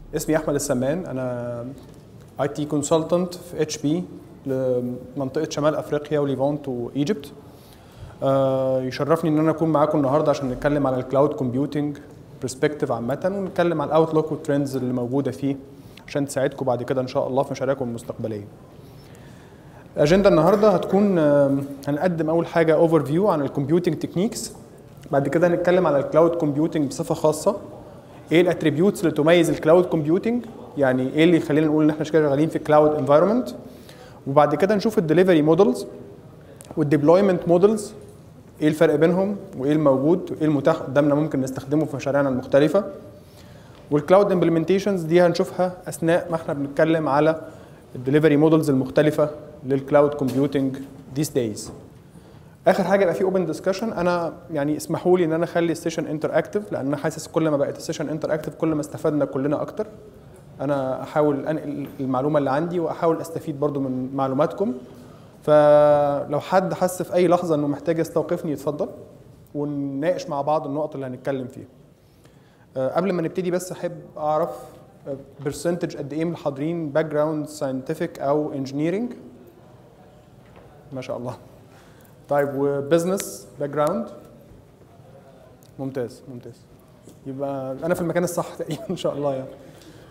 اسمي احمد السمان، انا اي تي كونسلتنت في اتش بي لمنطقه شمال افريقيا وليفانت وايجيبت. يشرفني ان انا اكون معاكم النهارده عشان نتكلم على الكلاود كومبيوتنج برسبكتيف عامه، ونتكلم على الاوتلوك والترندز اللي موجوده فيه عشان تساعدكم بعد كده ان شاء الله في مشاريعكم المستقبليه. الاجنده النهارده هتكون هنقدم اول حاجه اوفر فيو عن الكمبيوتنج تكنيكس، بعد كده هنتكلم على الكلاود كومبيوتنج بصفه خاصه، ايه الاتريبيوتس اللي تميز الكلاود كومبيوتنج، يعني ايه اللي يخلينا نقول ان احنا شغالين في كلاود انفايرمنت، وبعد كده نشوف الدليفري مودلز والديبلويمنت مودلز، ايه الفرق بينهم وايه الموجود وايه المتاح قدامنا ممكن نستخدمه في مشاريعنا المختلفه. والكلاود امبلمنتيشنز دي هنشوفها اثناء ما احنا بنتكلم على الدليفري مودلز المختلفه للكلاود كومبيوتنج these days. اخر حاجه يبقى في اوبن ديسكشن. انا يعني اسمحوا لي ان انا اخلي السيشن انتراكتيف، لان انا حاسس كل ما بقت السيشن انتراكتيف كل ما استفدنا كلنا اكتر. انا احاول انقل المعلومه اللي عندي واحاول استفيد برضو من معلوماتكم، فلو حد حس في اي لحظه انه محتاج يستوقفني يتفضل ونناقش مع بعض النقط اللي هنتكلم فيها. قبل ما نبتدي بس احب اعرف برسنتج قد ايه من الحاضرين باك جراوند ساينتفك او انجينيرنج؟ ما شاء الله. طيب وبزنس باك جراوند؟ ممتاز ممتاز، يبقى انا في المكان الصح تقريبا ان شاء الله يعني.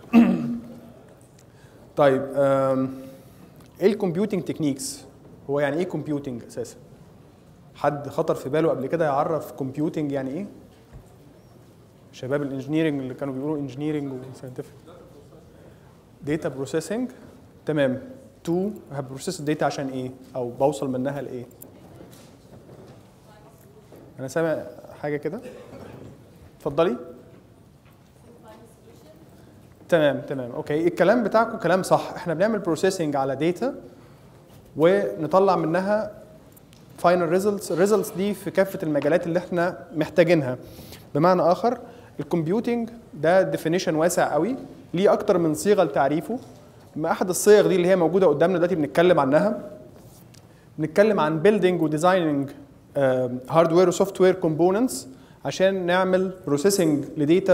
طيب ايه الكمبيوتنج تكنيكس؟ هو يعني ايه كمبيوتنج اساسا؟ حد خطر في باله قبل كده يعرف كمبيوتنج يعني ايه؟ شباب الانجينيرنج اللي كانوا بيقولوا انجينيرنج وساينتفك. داتا بروسيسنج، تمام. تو هبروسيس الداتا عشان ايه؟ او بوصل منها لايه؟ انا سامع حاجه كده. اتفضلي. تمام تمام اوكي، الكلام بتاعكم كلام صح. احنا بنعمل بروسيسنج على داتا ونطلع منها فاينل ريزلتس. الريزلتس دي في كافه المجالات اللي احنا محتاجينها. بمعنى اخر الكمبيوتنج ده ديفينيشن واسع قوي، ليه اكتر من صيغه لتعريفه. ما احد الصيغ دي اللي هي موجوده قدامنا دلوقتي بنتكلم عنها، بنتكلم عن بيلدينج وديزايننج هاردوير وسوفت وير كومبوننتس عشان نعمل بروسيسنج لديتا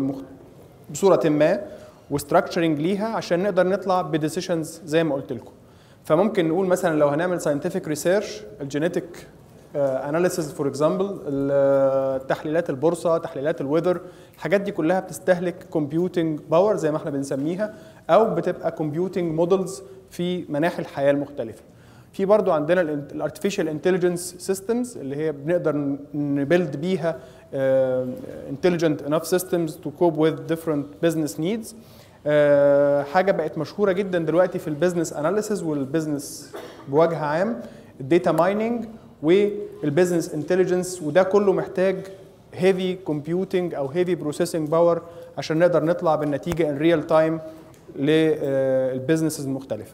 بصوره ما وستراكشرنج ليها عشان نقدر نطلع بديسيشنز زي ما قلت لكم. فممكن نقول مثلا لو هنعمل ساينتفك ريسيرش، الجينيتك اناليسيز فور اكزامبل، تحليلات البورصه، تحليلات الويذر، الحاجات دي كلها بتستهلك كومبيوتنج باور زي ما احنا بنسميها، او بتبقى كومبيوتنج مودلز في مناحي الحياه المختلفه. في برضو عندنا الارتفيشال انتليجنس سيستمز اللي هي بنقدر نبيلد بيها intelligent enough systems to cope with different business needs. حاجه بقت مشهوره جدا دلوقتي في البيزنس اناليسيز والبيزنس بوجه عام، الداتا مايننج والبيزنس انتليجنس، وده كله محتاج هيفي كومبيوتنج او هيفي بروسيسنج باور عشان نقدر نطلع بالنتيجه ان ريال تايم للبيزنسز المختلفه.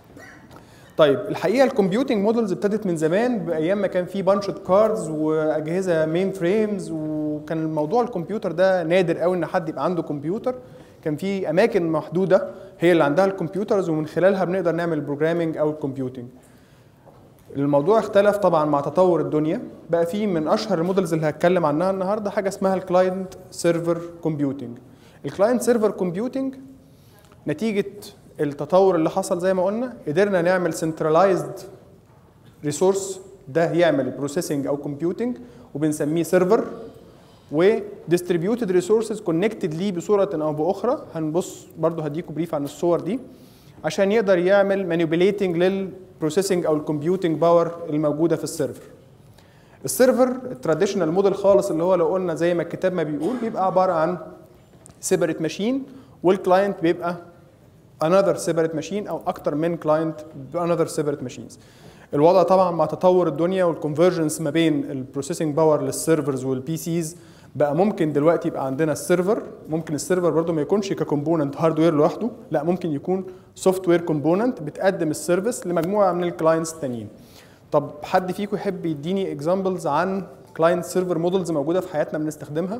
طيب الحقيقه الكمبيوتنج مودلز ابتدت من زمان، بايام ما كان في بانش كاردز واجهزه مين فريمز، وكان الموضوع الكمبيوتر ده نادر قوي ان حد يبقى عنده كمبيوتر. كان في اماكن محدوده هي اللي عندها الكمبيوترز ومن خلالها بنقدر نعمل بروجرامنج او الكمبيوتنج. الموضوع اختلف طبعا مع تطور الدنيا، بقى في من اشهر المودلز اللي هتكلم عنها النهارده حاجه اسمها الكلاينت سيرفر كومبيوتنج. الكلاينت سيرفر كومبيوتنج نتيجه التطور اللي حصل زي ما قلنا قدرنا نعمل سنترلايزد ريسورس ده يعمل بروسيسنج او كومبيوتنج وبنسميه سيرفر، وديستريبيوتد ريسورسز كونكتد ليه بصوره او باخرى. هنبص برضو هديكم بريف عن الصور دي عشان يقدر يعمل مانيبيوليتنج للبروسيسنج او الكمبيوتنج باور الموجوده في السيرفر. السيرفر التراديشنال موديل خالص اللي هو لو قلنا زي ما الكتاب ما بيقول بيبقى عباره عن سيبريت ماشين، والكلاينت بيبقى another separate machine او اكتر من كلاينت another separate machines. الوضع طبعا مع تطور الدنيا والكونفرجنس ما بين البروسيسنج باور للسيرفرز والبي سيز بقى ممكن دلوقتي يبقى عندنا السيرفر، ممكن السيرفر برضو ما يكونش ككومبوننت هاردوير لوحده، لا ممكن يكون سوفت وير كومبوننت بتقدم السيرفيس لمجموعه من الكلاينتس التانيين. طب حد فيكم يحب يديني اكزامبلز عن كلاينت سيرفر مودلز موجوده في حياتنا بنستخدمها؟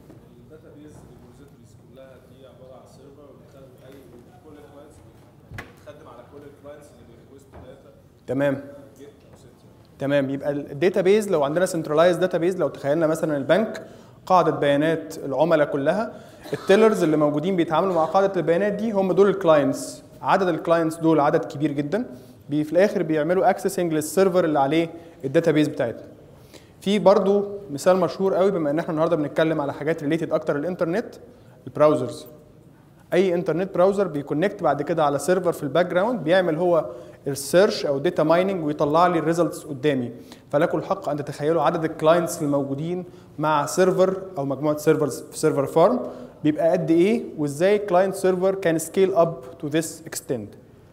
تمام تمام. يبقى الداتا بيز لو عندنا سنترلايز داتا بيز، لو تخيلنا مثلا البنك قاعده بيانات العملاء كلها. التيلرز اللي موجودين بيتعاملوا مع قاعده البيانات دي هم دول الكلاينتس. عدد الكلاينتس دول عدد كبير جدا، في الاخر بيعملوا اكسسنج للسيرفر اللي عليه الداتابيز بتاعتنا. في برضو مثال مشهور قوي بما ان احنا النهارده بنتكلم على حاجات ريليتد اكتر للانترنت، البراوزرز. اي انترنت براوزر بيكونكت بعد كده على سيرفر في الباك جراوند، بيعمل هو السيرش او داتا مايننج ويطلع لي الريزلتس قدامي. فلكم الحق ان تتخيلوا عدد الكلاينتس الموجودين مع سيرفر او مجموعه سيرفرز في سيرفر فارم بيبقى قد ايه، وازاي كلاينت سيرفر كان سكيل اب تو ذس اكستنت.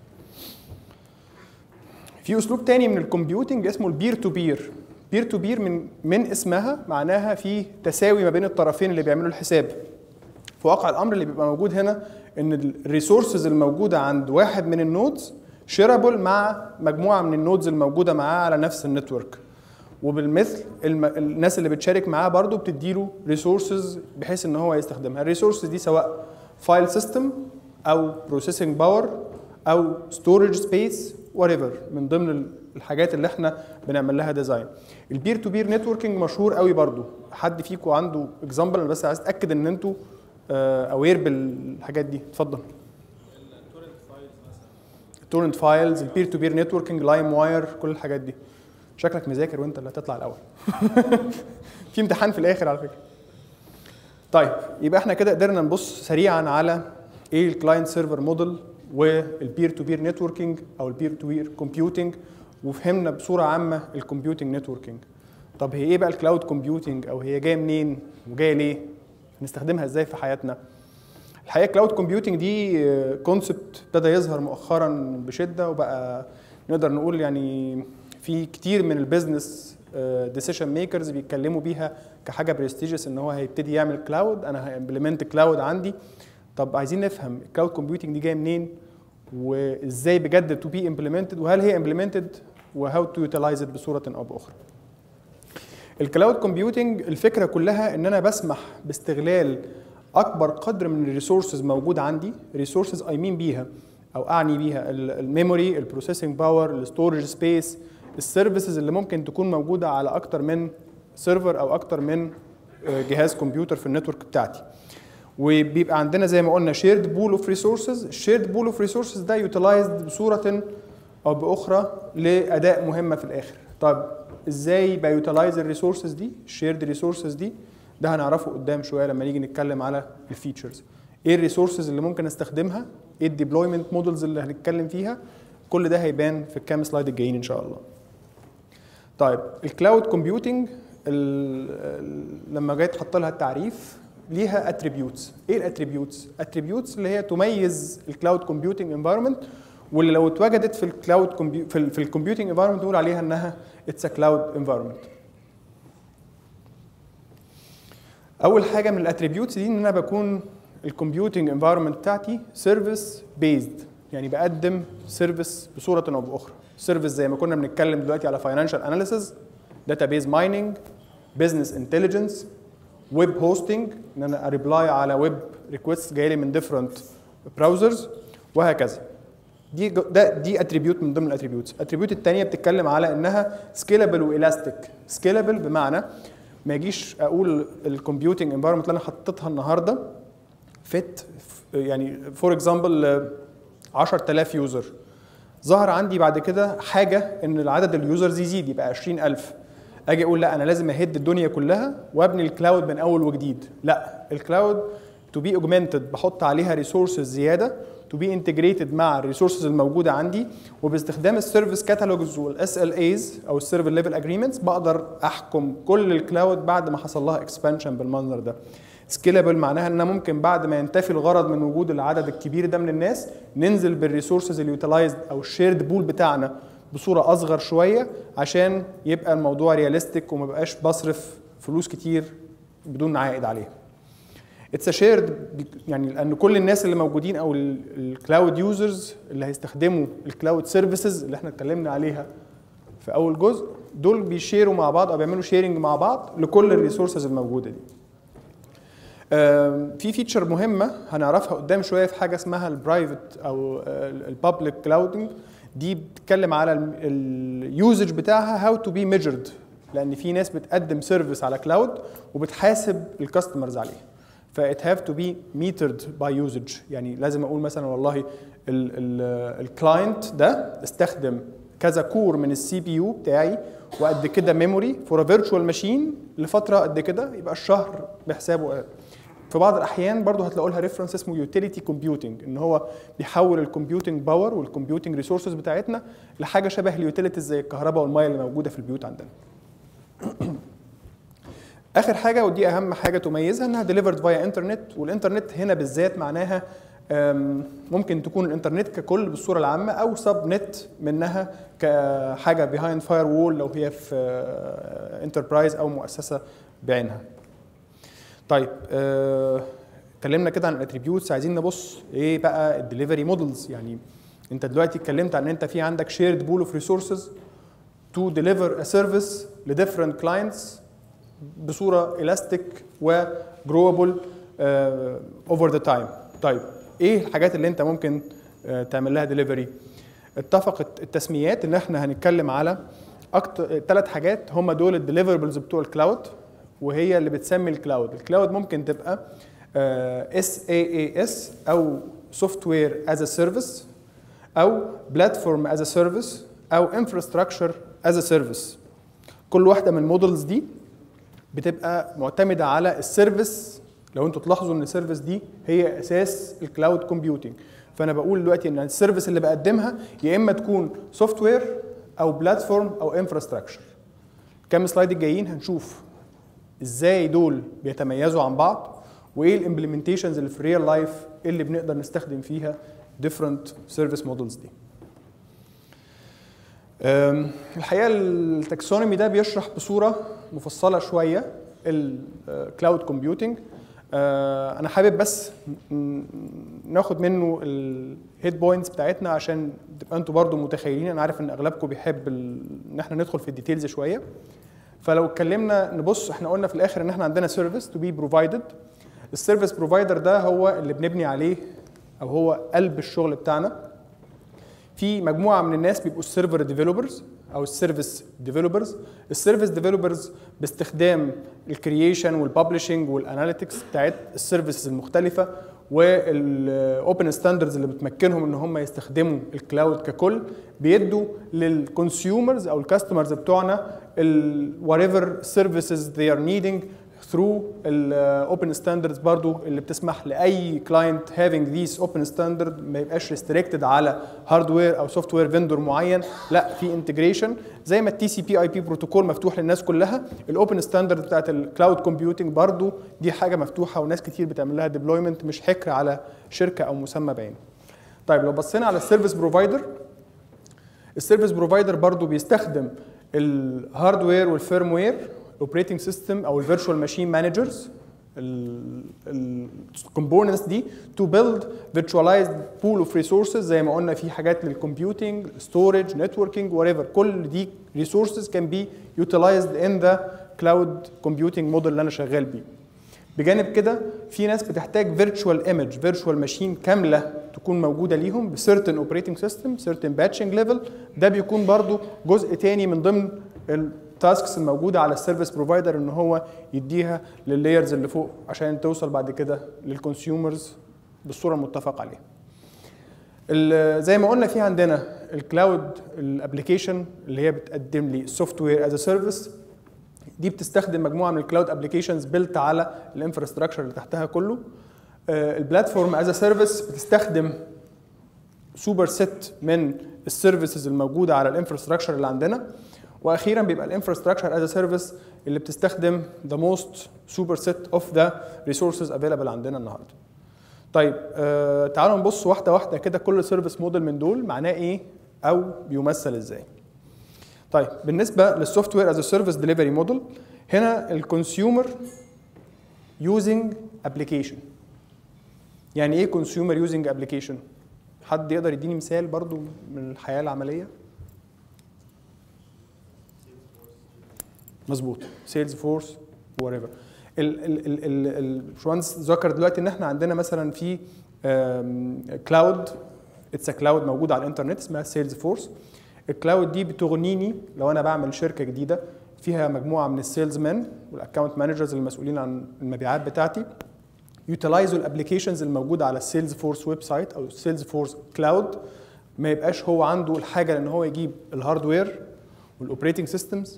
في اسلوب تاني من الكمبيوتنج اسمه البير تو بير. بير تو بير من اسمها معناها في تساوي ما بين الطرفين اللي بيعملوا الحساب. في واقع الامر اللي بيبقى موجود هنا ان الريسورسز الموجوده عند واحد من النودز شيرابل مع مجموعه من النودز الموجوده معاه على نفس النتورك، وبالمثل الناس اللي بتشارك معاه برضو بتديله ريسورسز بحيث ان هو يستخدمها. الريسورسز دي سواء فايل سيستم او بروسيسنج باور او ستورج سبيس whatever، من ضمن الحاجات اللي احنا بنعمل لها ديزاين. البير تو بير نتوركينج مشهور قوي برضو. حد فيكم عنده اكزامبل؟ انا بس عايز اتاكد ان انتوا اوير بالحاجات دي. اتفضل. التورنت فايلز، البير تو بير نتوركينج، لايم واير، كل الحاجات دي. شكلك مذاكر وانت اللي هتطلع الاول. في امتحان في الاخر على فكره. طيب يبقى احنا كده قدرنا نبص سريعا على ايه الكلاينت سيرفر موديل والبير تو بير نتوركينج او البير تو بير كومبيوتنج، وفهمنا بصوره عامه الكمبيوتنج نتوركينج. طب هي ايه بقى الكلاود كومبيوتنج، او هي جايه منين وجايه ليه؟ هنستخدمها ازاي في حياتنا؟ الحقيقه كلاود كومبيوتنج دي كونسبت ابتدى يظهر مؤخرا بشده، وبقى نقدر نقول يعني في كتير من البيزنس ديسيشن ميكرز بيتكلموا بيها كحاجه برستيجيوس ان هو هيبتدي يعمل كلاود، انا هامبلمنت كلاود عندي. طب عايزين نفهم الكلاود كومبيوتنج دي جايه منين وازاي بجد تو بي امبلمنتد، وهل هي امبلمنتد وهاو تو يوتيلايز ات بصوره او باخرى. الكلاود كومبيوتنج الفكره كلها ان انا بسمح باستغلال اكبر قدر من الريسورسز موجود عندي. ريسورسز اي مين بيها او اعني بيها الميموري، البروسيسنج باور، الستورج سبيس، السيرفيسز اللي ممكن تكون موجوده على اكتر من سيرفر او اكتر من جهاز كمبيوتر في النتورك بتاعتي. وبيبقى عندنا زي ما قلنا شيرد بول اوف ريسورسز. الشيرد بول اوف ريسورسز ده يوتيلايزد بصوره او باخرى لاداء مهمه في الاخر. طب ازاي يبقى يوتيلايز الريسورسز دي، الشيرد ريسورسز دي؟ ده هنعرفه قدام شويه لما نيجي نتكلم على الفيتشرز. ايه الريسورسز اللي ممكن استخدمها؟ ايه الديبلويمنت مودلز اللي هنتكلم فيها؟ كل ده هيبان في الكام سلايد الجايين ان شاء الله. طيب الكلاود كومبيوتنج لما جيت احط لها التعريف ليها اتريبيوتس. ايه الاتريبيوتس؟ اتريبيوتس اللي هي تميز الكلاود كومبيوتنج انفايرمنت، واللي لو اتوجدت في الكلاود في الكمبيوتنج انفايرمنت نقول عليها انها اتس ا كلاود انفايرمنت. اول حاجه من الاتريبيوتس دي ان انا بكون الكمبيوتنج انفايرمنت بتاعتي سيرفيس بيزد، يعني بقدم سيرفيس بصوره او باخرى. سيرفيس زي ما كنا بنتكلم دلوقتي على فاينانشال اناليسيز، داتابيز مايننج، بزنس انتليجنس، ويب هوستنج، ان انا اريبلاي على ويب ريكويست جاي لي من ديفرنت براوزرز، وهكذا. دي اتريبيوت من ضمن الاتريبيوتس. الاتريبيوت الثانيه بتتكلم على انها سكيلابل والاستيك. سكيلابل بمعنى ما يجيش اقول الكمبيوتنج انفايرمنت اللي انا حطيتها النهارده فيت يعني فور اكزامبل 10000 يوزر، ظهر عندي بعد كده حاجه ان العدد اليوزرز يزيد يبقى 20000، اجي اقول لا انا لازم اهد الدنيا كلها وابني الكلاود من اول وجديد. لا، الكلاود تو بي اوجمنتد، بحط عليها ريسورسز زياده تو بي انتجريتد مع الريسورسز الموجوده عندي، وباستخدام السيرفيس كاتالوجز والاس ال ايز او السيرفر ليفل اجريمنتس بقدر احكم كل الكلاود بعد ما حصل لها اكسبانشن بالمنظر ده. سكيلابل معناها ان انا ممكن بعد ما ينتفي الغرض من وجود العدد الكبير ده من الناس ننزل بالريسورسز اليوتيلايزد او الشيرد بول بتاعنا بصوره اصغر شويه عشان يبقى الموضوع رياليستيك وما بقاش بصرف فلوس كتير بدون عائد عليها. اتس شيرد يعني لان كل الناس اللي موجودين او الكلاود يوزرز اللي هيستخدموا الكلاود سيرفيسز اللي احنا اتكلمنا عليها في اول جزء دول بيشيروا مع بعض او بيعملوا شيرنج مع بعض لكل الريسورسز الموجوده دي. في فيتشر مهمه هنعرفها قدام شويه في حاجه اسمها البرايفت او البابليك كلاودنج. دي بتتكلم على اليوزج بتاعها هاو تو بي ميجرد، لان في ناس بتقدم سيرفيس على كلاود وبتحاسب الكاستمرز عليه. فإت هاف تو بي metered باي يوزج، يعني لازم اقول مثلا والله الكلاينت ده استخدم كذا كور من السي بي يو بتاعي وقد كده ميموري فور فيرتشوال ماشين لفتره قد كده، يبقى الشهر بحسابه. في بعض الاحيان برضو هتلاقوا لها ريفرنس اسمه يوتيليتي كومبيوتنج، ان هو بيحول الكمبيوتنج باور والكمبيوتنج ريسورسز بتاعتنا لحاجه شبه اليوتيليتيز زي الكهرباء والميه اللي موجوده في البيوت عندنا. اخر حاجه ودي اهم حاجه تميزها انها ديليفرد فايا انترنت، والانترنت هنا بالذات معناها ممكن تكون الانترنت ككل بالصوره العامه او سب نت منها كحاجه بيهايند فاير وول لو هي في انتربرايز او مؤسسه بعينها. طيب اتكلمنا كده عن الاتريبيوتس، عايزين نبص ايه بقى الدليفري مودلز. يعني انت دلوقتي اتكلمت عن ان انت في عندك شيرد بول اوف ريسورسز تو ديليفر ا سيرفيس لديفرنت كلاينتس بصوره الاستيك وجروبل اوفر ذا تايم. طيب ايه الحاجات اللي انت ممكن تعمل لها ديليفري؟ اتفقت التسميات ان احنا هنتكلم على اكتر 3 حاجات هم دول الديليفربلز بتوع الكلاود، وهي اللي بتسمي الكلاود. الكلاود ممكن تبقى SaaS او سوفتوير از ا سيرفيس او بلاتفورم از ا سيرفيس او انفراستراكشر از ا سيرفيس. كل واحده من المودلز دي بتبقى معتمده على السيرفيس. لو انتوا تلاحظوا ان السيرفيس دي هي اساس الكلاود كومبيوتنج، فانا بقول دلوقتي ان السيرفيس اللي بقدمها يا اما تكون سوفت وير او بلاتفورم او انفراستراكشر. كام سلايد الجايين هنشوف ازاي دول بيتميزوا عن بعض وايه الامبلمنتيشنز اللي في الريال لايف اللي بنقدر نستخدم فيها different service models دي. الحقيقه التاكسونومي ده بيشرح بصوره مفصله شويه الكلاود كومبيوتنج. انا حابب بس ناخد منه الهيد بوينتس بتاعتنا عشان تبقى انتوا برضو متخيلين. انا عارف ان اغلبكم بيحب ان احنا ندخل في الديتيلز شويه. فلو اتكلمنا نبص، احنا قلنا في الاخر ان احنا عندنا سيرفيس تو بي بروفايدد. السيرفيس بروفايدر ده هو اللي بنبني عليه او هو قلب الشغل بتاعنا. في مجموعه من الناس بيبقوا السيرفر ديفلوبرز او السيرفيس ديفلوبرز. السيرفيس ديفلوبرز باستخدام الكرييشن والببلشنج والاناليتكس بتاعت السيرفيسز المختلفه والاوبن ستاندردز اللي بتمكنهم ان هم يستخدموا الكلاود ككل، بيدوا للكونسيومرز او الكاستمرز بتوعنا whatever services they are needing through الاوبن ستاندردز برضو اللي بتسمح لاي كلاينت having these open standard ما يبقاش restricted على هاردوير او سوفت وير فيندور معين، لا في انتجريشن زي ما التي سي بي اي بي بروتوكول مفتوح للناس كلها. الاوبن ستاندرد بتاعت الكلاود كومبيوتنج برضو دي حاجه مفتوحه وناس كتير بتعمل لها ديبلويمنت، مش حكر على شركه او مسمى بعينه. طيب لو بصينا على السيرفيس بروفايدر، السيرفيس بروفايدر برضو بيستخدم الهاردوير والفيرموير الاوبريتنج سيستم او الفيرتشوال ماشين مانجرز الكومبوننتس دي تو بيلد فيرتشواليزد بول اوف ريسورسز. زي ما قلنا في حاجات للكمبيوتنج، ستورج، نتوركينج، whatever، كل دي ريسورسز كان بي يوتيلايزد ان ذا كلاود كومبيوتنج موديل اللي انا شغال بيه. بجانب كده في ناس بتحتاج فيرتشوال ايمج، فيرتشوال ماشين كامله تكون موجوده ليهم بسيرتن اوبريتنج سيستم، سيرتن باتشنج ليفل. ده بيكون برضو جزء تاني من ضمن التاسكس الموجوده على السيرفيس بروفايدر ان هو يديها لللايرز اللي فوق عشان توصل بعد كده للكونسيومرز بالصوره المتفق عليها. زي ما قلنا في عندنا الكلاود الابلكيشن اللي هي بتقدم لي السوفت وير از ا سيرفيس. دي بتستخدم مجموعه من الكلاود ابلكيشنز بيلت على الانفراستراكشر اللي تحتها كله. البلاتفورم از ا سيرفيس بتستخدم سوبر سيت من السيرفيسز الموجوده على الانفراستراكشر اللي عندنا. واخيرا بيبقى الانفراستراكشر از ا سيرفيس اللي بتستخدم ذا موست سوبر سيت اوف ذا ريسورسز افيلابل عندنا النهارده. طيب تعالوا نبص واحده واحده كده كل سيرفيس موديل من دول معناه ايه او بيمثل ازاي. طيب بالنسبه للسوفت وير از ا سيرفيس ديليفري موديل، هنا الكونسيومر يوزنج ابلكيشن. يعني ايه كونسيومر يوزنج ابلكيشن؟ حد يقدر يديني مثال برضو من الحياه العمليه؟ مظبوط، سيلز فورس وات ايفر. الباشمهندس ذكر دلوقتي ان احنا عندنا مثلا في كلاود، اتس ا كلاود موجود على الانترنت اسمها سيلز فورس. الكلاود دي بتغنيني لو انا بعمل شركه جديده فيها مجموعه من السيلز مان والاكونت مانجرز المسؤولين عن المبيعات بتاعتي يوتيلايزوا الابلكيشنز الموجوده على السيلز فورس ويب سايت او السيلز فورس كلاود. ما يبقاش هو عنده الحاجه ان هو يجيب الهاردوير والاوبريتنج سيستمز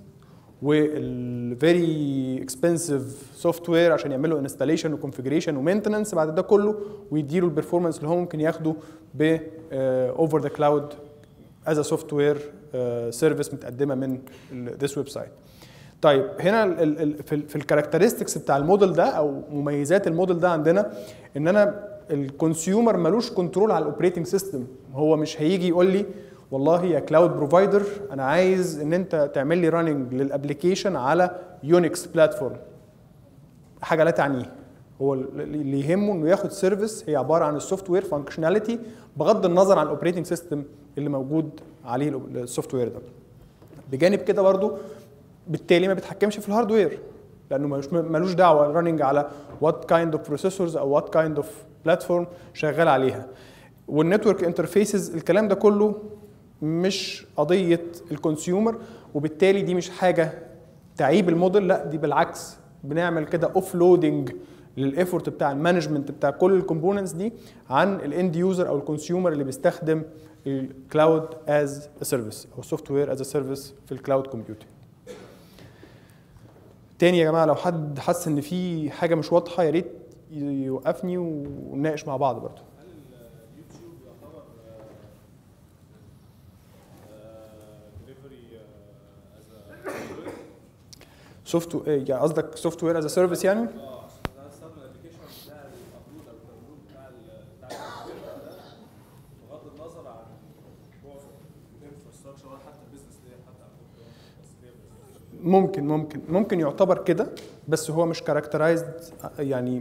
والفيري اكسبنسيف سوفت وير عشان يعملوا انستاليشن وكونفيجريشن ومينتننس بعد ده كله، ويديله البرفورمانس اللي هو ممكن ياخده ب اوفر ذا كلاود از سوفت وير سيرفيس متقدمه من ذس ويب سايت. طيب هنا في الكاركترستكس بتاع الموديل ده او مميزات الموديل ده عندنا ان انا الكونسيومر ملوش كنترول على الاوبريتنج سيستم. هو مش هيجي يقول لي والله يا كلاود بروفايدر انا عايز ان انت تعمل لي راننج للابلكيشن على يونكس بلاتفورم، حاجه لا تعنيه. هو اللي يهمه انه ياخد سيرفيس هي عباره عن السوفت وير فانكشناليتي بغض النظر عن الاوبريتنج سيستم اللي موجود عليه السوفت وير ده. بجانب كده برضو بالتالي ما بيتحكمش في الهاردوير لانه ملوش دعوه راننج على وات كايند اوف بروسيسورز او وات كايند اوف بلاتفورم شغال عليها. والنتورك انترفيسز الكلام ده كله مش قضيه الكونسيومر، وبالتالي دي مش حاجه تعيب الموديل، لا دي بالعكس بنعمل كده اوف لودنج للايفورت بتاع المانجمنت بتاع كل الكومبوننتس دي عن الاند يوزر او الكونسيومر اللي بيستخدم الكلاود از ا سيرفيس او السوفت وير از ا سيرفيس في الكلاود كومبيوتنج. تاني يا جماعه لو حد حس ان في حاجه مش واضحه يا ريت يوقفني ونناقش مع بعض برضه. هل اليوتيوب يعتبر دليفري سوفت يعني قصدك سوفت وير از سيرفيس يعني؟ انا استخدم الابلكيشن بتاع الابلود او الداونلود بتاع الكمبيوتر ده بغض النظر عن موضوع الانفراستراكشر ولا حتى البيزنس دي حتى ممكن يعتبر كده، بس هو مش كاركترايزد. يعني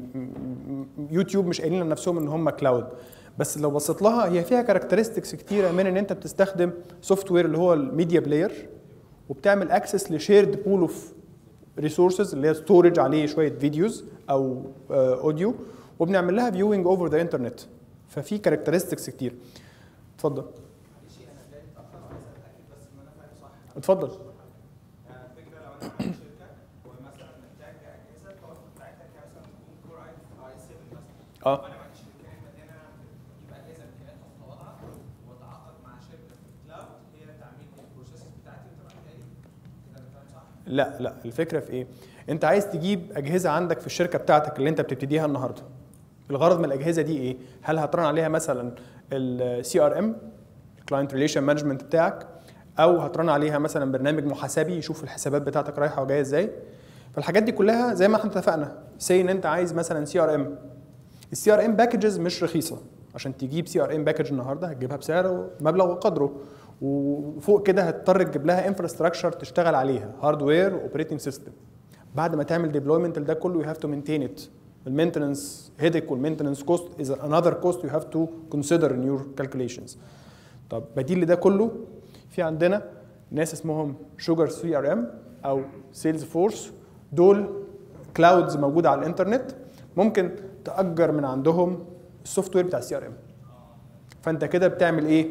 يوتيوب مش قايلين لنفسهم ان هم كلاود، بس لو بصيت لها هي فيها كاركترستكس كتيره من ان انت بتستخدم سوفت وير اللي هو الميديا بلاير وبتعمل اكسس لشيرد بول اوف ريسورسز اللي هي ستورج عليه شويه فيديوز او اوديو وبنعمل لها فيوينج اوفر ذا انترنت. ففي كاركترستكس كتير. اتفضل. معلش انا جاي متاخر وعايز اتاكد بس ان انا فاهم صح. اتفضل. يعني الفكره لو انا عندي شركه ومثلا محتاج اجهزه الباور بتاعتها مثلا تكون كور اي 7 مثلا. وانا ما عنديش الامكانيات الماديه ان انا اجيب اجهزه امكانياتها متواضعه واتعاقد مع شركه في الكلاود هي تعمل لي البروسيس بتاعتي وتبعتها لي. كده انا فاهم صح؟ لا الفكره في ايه؟ انت عايز تجيب اجهزه عندك في الشركه بتاعتك اللي انت بتبتديها النهارده. الغرض من الاجهزه دي ايه؟ هل هترن عليها مثلا السي ار ام الكلاينت ريليشن مانجمنت بتاعك، او هترن عليها مثلا برنامج محاسبي يشوف الحسابات بتاعتك رايحه وجايه ازاي؟ فالحاجات دي كلها زي ما احنا اتفقنا، سي ان انت عايز مثلا سي ار ام. السي ار ام باكجز مش رخيصه، عشان تجيب سي ار ام باكج النهارده هتجيبها بسعر مبلغ وقدره، وفوق كده هتضطر تجيب لها انفراستراكشر تشتغل عليها هاردوير واوبريتنج سيستم. بعد ما تعمل ديبلويمنت لده كله يو هاف تو مينتين ات. المينتننس هيدك والمينتننس كوست از انذر كوست يو هاف تو كونسيدر ان يور كالكوليشنز. طب بديل لده كله في عندنا ناس اسمهم شوجر سي ار ام او سيلز فورس. دول كلاودز موجوده على الانترنت، ممكن تاجر من عندهم السوفت وير بتاع السي ار ام. فانت كده بتعمل ايه؟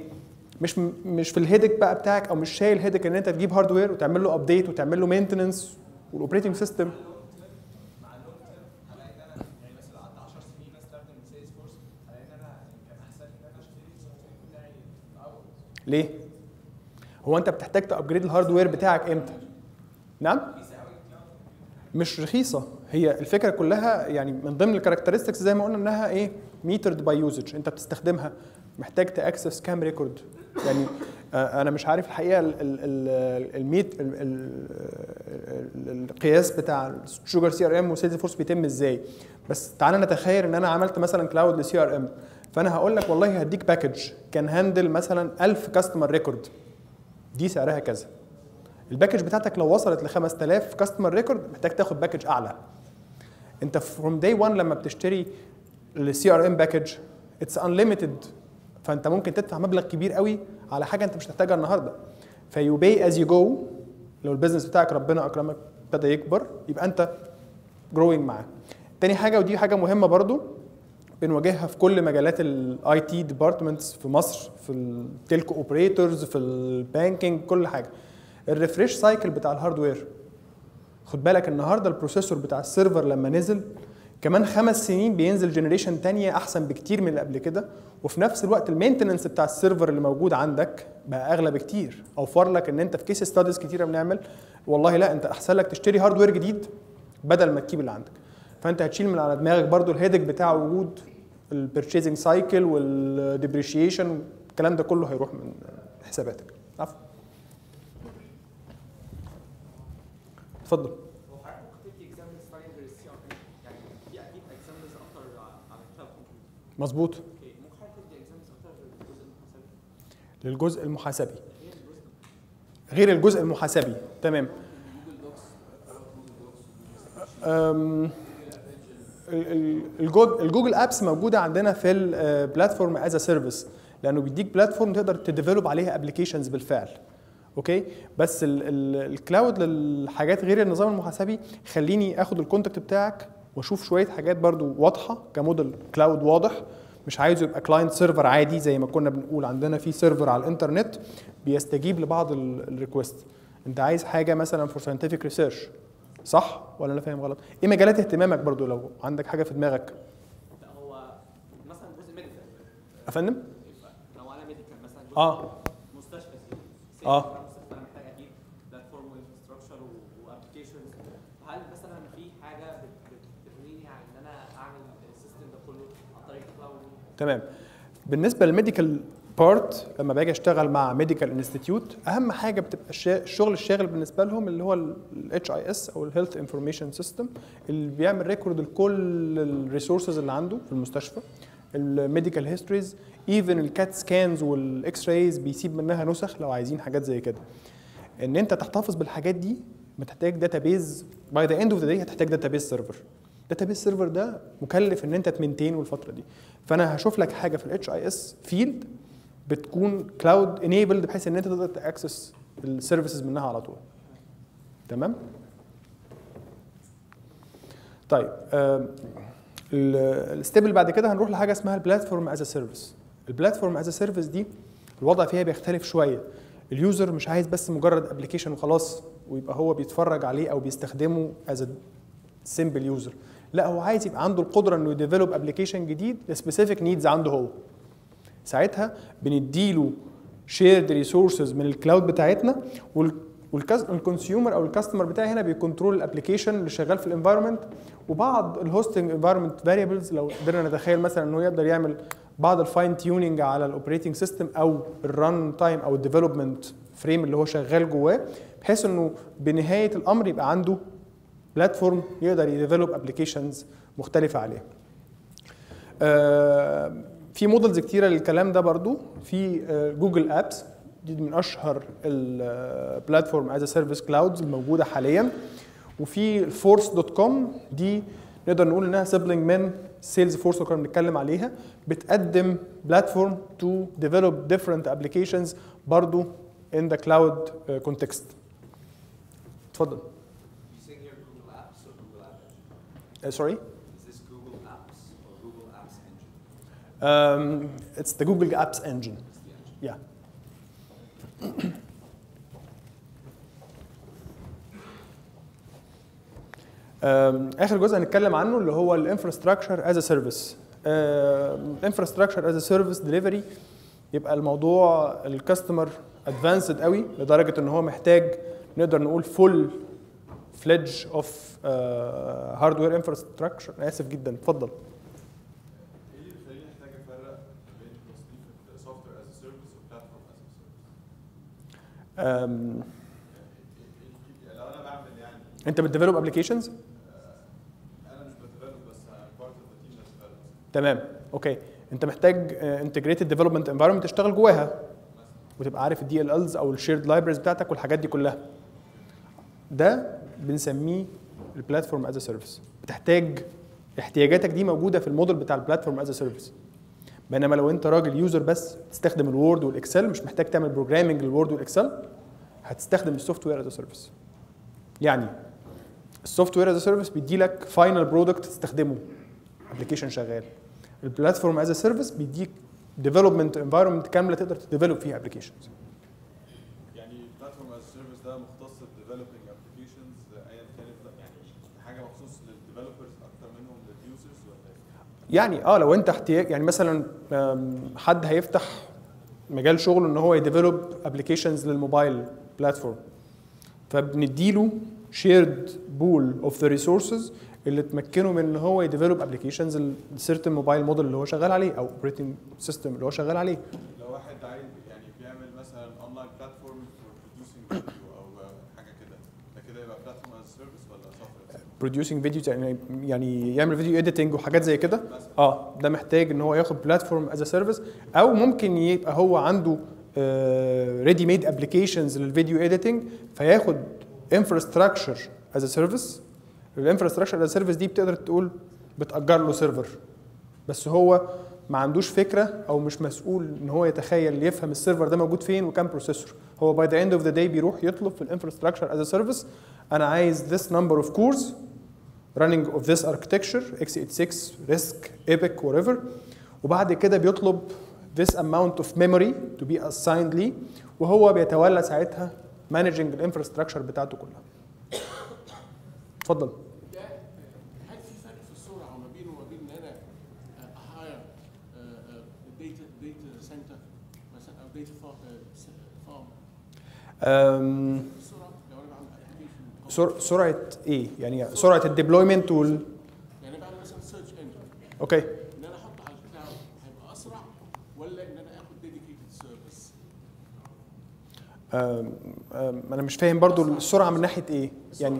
مش في الهيدك بقى بتاعك، او مش شايل هيدك ان انت تجيب هاردوير وتعمل له ابديت وتعمل له مينتننس والاوبريتنج سيستم. مع اللونج تيرم هلاقي ان انا يعني مثلا قعدت 10 سنين استخدم سيلز فورس هلاقي ان انا كان احسن لي ان انا اشتري السوفت وير بتاعي الاول. ليه؟ هو انت بتحتاج تابجريد الهاردوير بتاعك امتى؟ نعم؟ مش رخيصه. هي الفكره كلها يعني من ضمن الكاركترستكس زي ما قلنا انها ايه؟ ميترد باي يوزج. انت بتستخدمها محتاج تاكسس كام ريكورد. يعني انا مش عارف الحقيقه القياس بتاع شوجر سي ار ام وسيلز فورس بيتم ازاي، بس تعالى نتخيل ان انا عملت مثلا كلاود لسي ار ام، فانا هقول لك والله هديك باكج كان هاندل مثلا 1000 كاستمر ريكورد، دي سعرها كذا. الباكج بتاعتك لو وصلت ل 5000 كاستمر ريكورد محتاج تاخد باكج اعلى. انت فروم داي 1 لما بتشتري السي ار ام باكج اتس انليميتد، فانت ممكن تدفع مبلغ كبير قوي على حاجه انت مش محتاجها النهارده. فيو باي از يو جو. لو البيزنس بتاعك ربنا اكرمك ابتدى يكبر يبقى انت جروينج معاه. تاني حاجه ودي حاجه مهمه برضو بنواجهها في كل مجالات الاي تي ديبارتمنتس في مصر، في التلكو اوبريتورز، في البانكينج، كل حاجه. الريفريش سايكل بتاع الهاردوير. خد بالك النهارده البروسيسور بتاع السيرفر لما نزل كمان 5 سنين بينزل جنريشن تانية احسن بكتير من اللي قبل كده، وفي نفس الوقت المينتننس بتاع السيرفر اللي موجود عندك بقى اغلى بكتير. اوفر لك ان انت في كيس ستاديز كتيره بنعمل والله لا انت احسن لك تشتري هاردوير جديد بدل ما تجيب اللي عندك. فانت هتشيل من على دماغك برضو الهيدك بتاع وجود البيرتشيزنج سايكل والديبريشيشن، الكلام ده كله هيروح من حساباتك. عفوا. اتفضل. هو حضرتك ممكن تدي اكزامبلز ثانيه غير السي ار ام؟ يعني في اكيد اكزامبلز اكتر على الكلاود كومبيوتنج. مظبوط. اوكي، ممكن حضرتك تدي اكزامبلز اكتر للجزء المحاسبي؟ للجزء المحاسبي غير الجزء المحاسبي. تمام. الجوجل ابس موجوده عندنا في البلاتفورم از سيرفيس، لانه بيديك بلاتفورم تقدر تديفلوب عليها ابلكيشنز بالفعل. اوكي، بس الكلاود للحاجات غير النظام المحاسبي خليني اخد الكونتاكت بتاعك واشوف شويه حاجات برضو واضحه كموديل كلاود واضح. مش عايزه يبقى كلاينت سيرفر عادي زي ما كنا بنقول عندنا في سيرفر على الانترنت بيستجيب لبعض الريكوست. انت عايز حاجه مثلا فور ساينتفك ريسيرش، صح ولا انا فاهم غلط؟ ايه مجالات اهتمامك برضو لو عندك حاجه في دماغك؟ لا هو مثلا جزء ميديكال. افندم؟ لو انا ميديكال مثلا جزء مستشفى مستشفى انا محتاج اكيد بلاتفورم وانفراستراكشر وابلكيشنز. هل مثلا في حاجه بتغنيني عن ان انا اعمل السيستم ده كله عن طريق كلاود؟ تمام. بالنسبه للميديكال بارت لما باجي اشتغل مع ميديكال انستيتيوت اهم حاجه بتبقى الشغل الشاغل بالنسبه لهم اللي هو الاتش اي اس او الهيلث انفورميشن سيستم اللي بيعمل ريكورد لكل الريسورسز اللي عنده في المستشفى، الميديكال هيستوريز، ايفن الكات سكانز والاكس رايز بيسيب منها نسخ لو عايزين حاجات زي كده. ان انت تحتفظ بالحاجات دي محتاج داتابيز، باي ذا اند اوف ذا داي هتحتاج داتابيز سيرفر. داتابيز سيرفر ده مكلف ان انت تمنتين والفتره دي. فانا هشوف لك حاجه في الاتش اي اس فيلد بتكون كلاود انيبلد بحيث ان انت تقدر تاكسس السيرفيسز منها على طول. تمام؟ طيب الستيب اللي بعد كده هنروح لحاجه اسمها البلاتفورم از سيرفيس. البلاتفورم از سيرفيس دي الوضع فيها بيختلف شويه. اليوزر مش عايز بس مجرد ابلكيشن وخلاص ويبقى هو بيتفرج عليه او بيستخدمه از سمبل يوزر، لا هو عايز يبقى عنده القدره انه يديفلوب ابلكيشن جديد لسبيسيفيك نيدز عنده هو. ساعتها بنديله شيرد ريسورسز من الكلاود بتاعتنا، والكونسيومر او الكاستمر بتاعي هنا بيكنترول الابلكيشن اللي شغال في الانفايرمنت، وبعض الهوستنج انفايرمنت فاريبلز لو قدرنا نتخيل مثلا انه يقدر يعمل بعض الفاين تيوننج على الاوبريتنج سيستم او الرن تايم او الديفلوبمنت فريم اللي هو شغال جواه، بحيث انه بنهايه الامر يبقى عنده بلاتفورم يقدر يديفلوب ابلكيشنز مختلفه عليه. في مودلز كتيره للكلام ده برضو. في جوجل ابس دي من اشهر البلاتفورم از سيرفيس كلاودز الموجوده حاليا، وفي force.com دي نقدر نقول انها سيبلينج من سيلز فورس اللي كنا بنتكلم عليها، بتقدم بلاتفورم تو ديفلوب ديفرنت ابلكيشنز برضو in the cloud context. اتفضل. You saying here Google Apps or Google App Engine? Sorry? Is this Google Apps or Google Apps Engine? It's the Google Apps Engine. It's the engine. Yeah. اخر جزء هنتكلم عنه اللي هو الانفراستراكشر از سيرفيس. الانفراستراكشر از سيرفيس ديليفري يبقى الموضوع الكاستمر ادفانسد قوي لدرجه ان هو محتاج نقدر نقول فول فليدج اوف هاردوير انفراستراكشر. اسف جدا، اتفضل. ايه اللي بيخليني محتاج افرق بين تصنيف سوفت وير از سيرفيس وبلاتفورم از سيرفيس؟ لو انا بعمل يعني انت بتديفلوب ابلكيشنز؟ انا مش بديفلوب بس بارت اوف ذا تيم ذات ديفلوبس. تمام، اوكي. انت محتاج انتجريتد ديفلوبمنت انفايرمنت تشتغل جواها وتبقى عارف الدي ال الز او الشيرد لايبرز بتاعتك والحاجات دي كلها. ده بنسميه البلاتفورم از سيرفيس. بتحتاج احتياجاتك دي موجوده في الموديل بتاع البلاتفورم از سيرفيس. بينما لو انت راجل يوزر بس تستخدم الوورد والاكسل مش محتاج تعمل بروجرامنج للوورد والاكسل، هتستخدم السوفت وير از سيرفيس. يعني السوفت وير از سيرفيس بيدي لك فاينل برودكت تستخدمه، ابلكيشن شغال. البلاتفورم از سيرفيس بيديك ديفلوبمنت انفايرمنت كامله تقدر تديفلوب فيها ابلكيشنز. يعني البلاتفورم از سيرفيس ده مختص بديفلوبينج ابلكيشنز ايا كانت يعني لو انت احتياج، يعني مثلا حد هيفتح مجال شغله ان هو يديفلوب ابلكيشنز للموبايل بلاتفورم، فبنديله شيرد بول اوف ذا ريسورسز اللي تمكنه من ان هو يديفلوب ابلكيشنز لسيرتن موبايل موديل اللي هو شغال عليه او اوبريتنج سيستم اللي هو شغال عليه. لو واحد عايز يعني بيعمل مثلا اونلاين بلاتفورم فور بروديوسينج فيديو او حاجه كده، ده كده يبقى بلاتفورم از سيرفيس ولا سوفت وير؟ بروديوسينج فيديو يعني يعمل فيديو اديتنج وحاجات زي كده، ده محتاج ان هو ياخد بلاتفورم از سيرفيس، او ممكن يبقى هو عنده ريدي ميد ابلكيشنز للفيديو اديتنج فياخد انفراستراكشر از سيرفيس. الانفراستراكشر از سيرفيس دي بتقدر تقول بتأجر له سيرفر، بس هو ما عندوش فكره او مش مسؤول ان هو يتخيل يفهم السيرفر ده موجود فين وكام بروسيسور. هو باي ذا اند اوف ذا داي بيروح يطلب في الانفراستراكشر از سيرفيس انا عايز this number of cores running of this architecture x86 RISC EPYC whatever، وبعد كده بيطلب this amount of memory to be assigned ليه، وهو بيتولى ساعتها managing الانفراستراكشر بتاعته كلها. اتفضل. هل في فرق في السرعه ما بينه وما بين ان انا اهاير داتا سنتر مثلا او داتا فارم؟ السرعه لو انا بعمل ابلكيشن سرعه ايه؟ يعني سرعه الديبلويمنت يعني بعمل مثلا سيرش انجن، اوكي، ان انا احطه على الكلاود هيبقى اسرع ولا ان انا اخد ديديكيتد سيرفيس؟ انا مش فاهم برضو السرعه من ناحيه ايه يعني.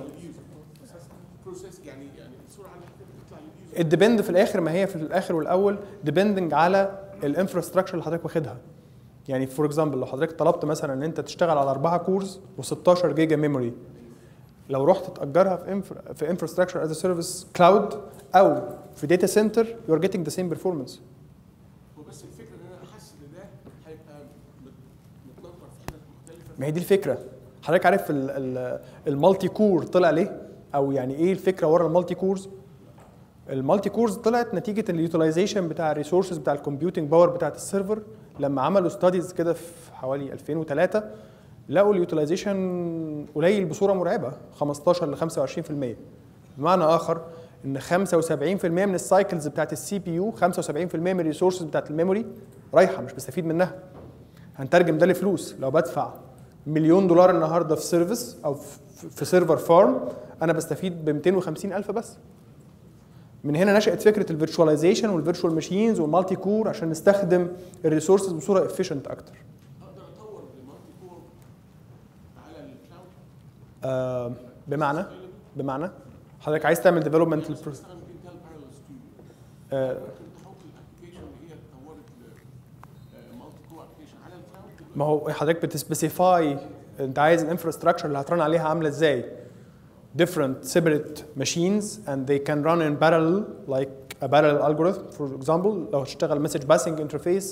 بروسيس يعني السرعه اللي بتطلع لليوزر الديبند في الاخر، ما هي في الاخر والاول ديبندنج على الانفراستراكشر اللي حضرتك واخدها. يعني فور اكزامبل لو حضرتك طلبت مثلا ان انت تشتغل على 4 كورز و16 جيجا ميموري، لو رحت تاجرها في انفراستراكشر از سيرفيس كلاود او في داتا سنتر يو ار جيتنج ذا سيم بيرفورمانس. وبس الفكره ان انا احس ان ده هيبقى متنطر في حتت مختلفه. ما هي دي الفكره. حضرتك عارف المالتي كور طلع ليه؟ او يعني ايه الفكره ورا المالتي كورز؟ المالتي كورز طلعت نتيجه اليوتيلايزيشن بتاع الريسورسز بتاع الكمبيوتنج باور بتاعت السيرفر. لما عملوا ستاديز كده في حوالي 2003 لقوا اليوتيلايزيشن قليل بصوره مرعبه 15 ل 25%. بمعنى اخر ان 75% من السايكلز بتاعت السي بي يو، 75% من الريسورسز بتاعت الميموري رايحه مش بستفيد منها. هنترجم ده لفلوس. لو بدفع $1,000,000 النهارده في سيرفيس او في سيرفر فارم، انا بستفيد ب 250,000 بس. من هنا نشأت فكره الفيرتشواليزيشن والفيرتشوال ماشينز والمالتي كور عشان نستخدم الريسورسز بصوره افيشنت اكتر. اقدر اطور المالتي كور على الكلاود؟ بمعنى حضرتك عايز تعمل ديفلوبمنت بستخدم انتل بارallel ستوديو، ممكن تحط الابلكيشن اللي هي اتطورت مالتي كور ابلكيشن على الكلاود. ما هو حضرتك بتسبيسيفاي انت عايز الانفراستراكشر اللي هترن عليها عامله ازاي. different separate machines and they can run in parallel like a parallel algorithm for example. لو هتشتغل message passing interface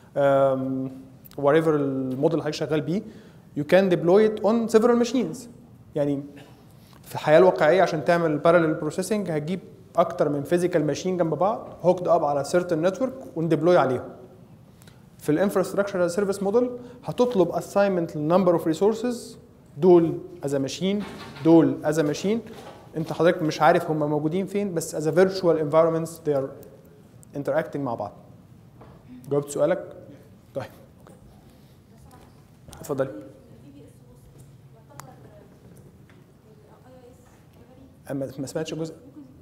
whatever الموديل اللي حضرتك شغال بيه you can deploy it on several machines. يعني في الحياه الواقعيه عشان تعمل parallel processing هتجيب اكتر من physical machine جنب بعض hooked up على certain network ونديبلوي عليهم. في الانفراستراكشر از سيرفيس موديل هتطلب assignment للنمبر اوف ريسورسز دول از ماشين، دول از ماشين. انت حضرتك مش عارف هم موجودين فين، بس از فيرتشوال انفايرمنتس they are interacting مع بعض. جاوبت سؤالك؟ طيب اوكي اتفضلي. ما سمعتش الجزء.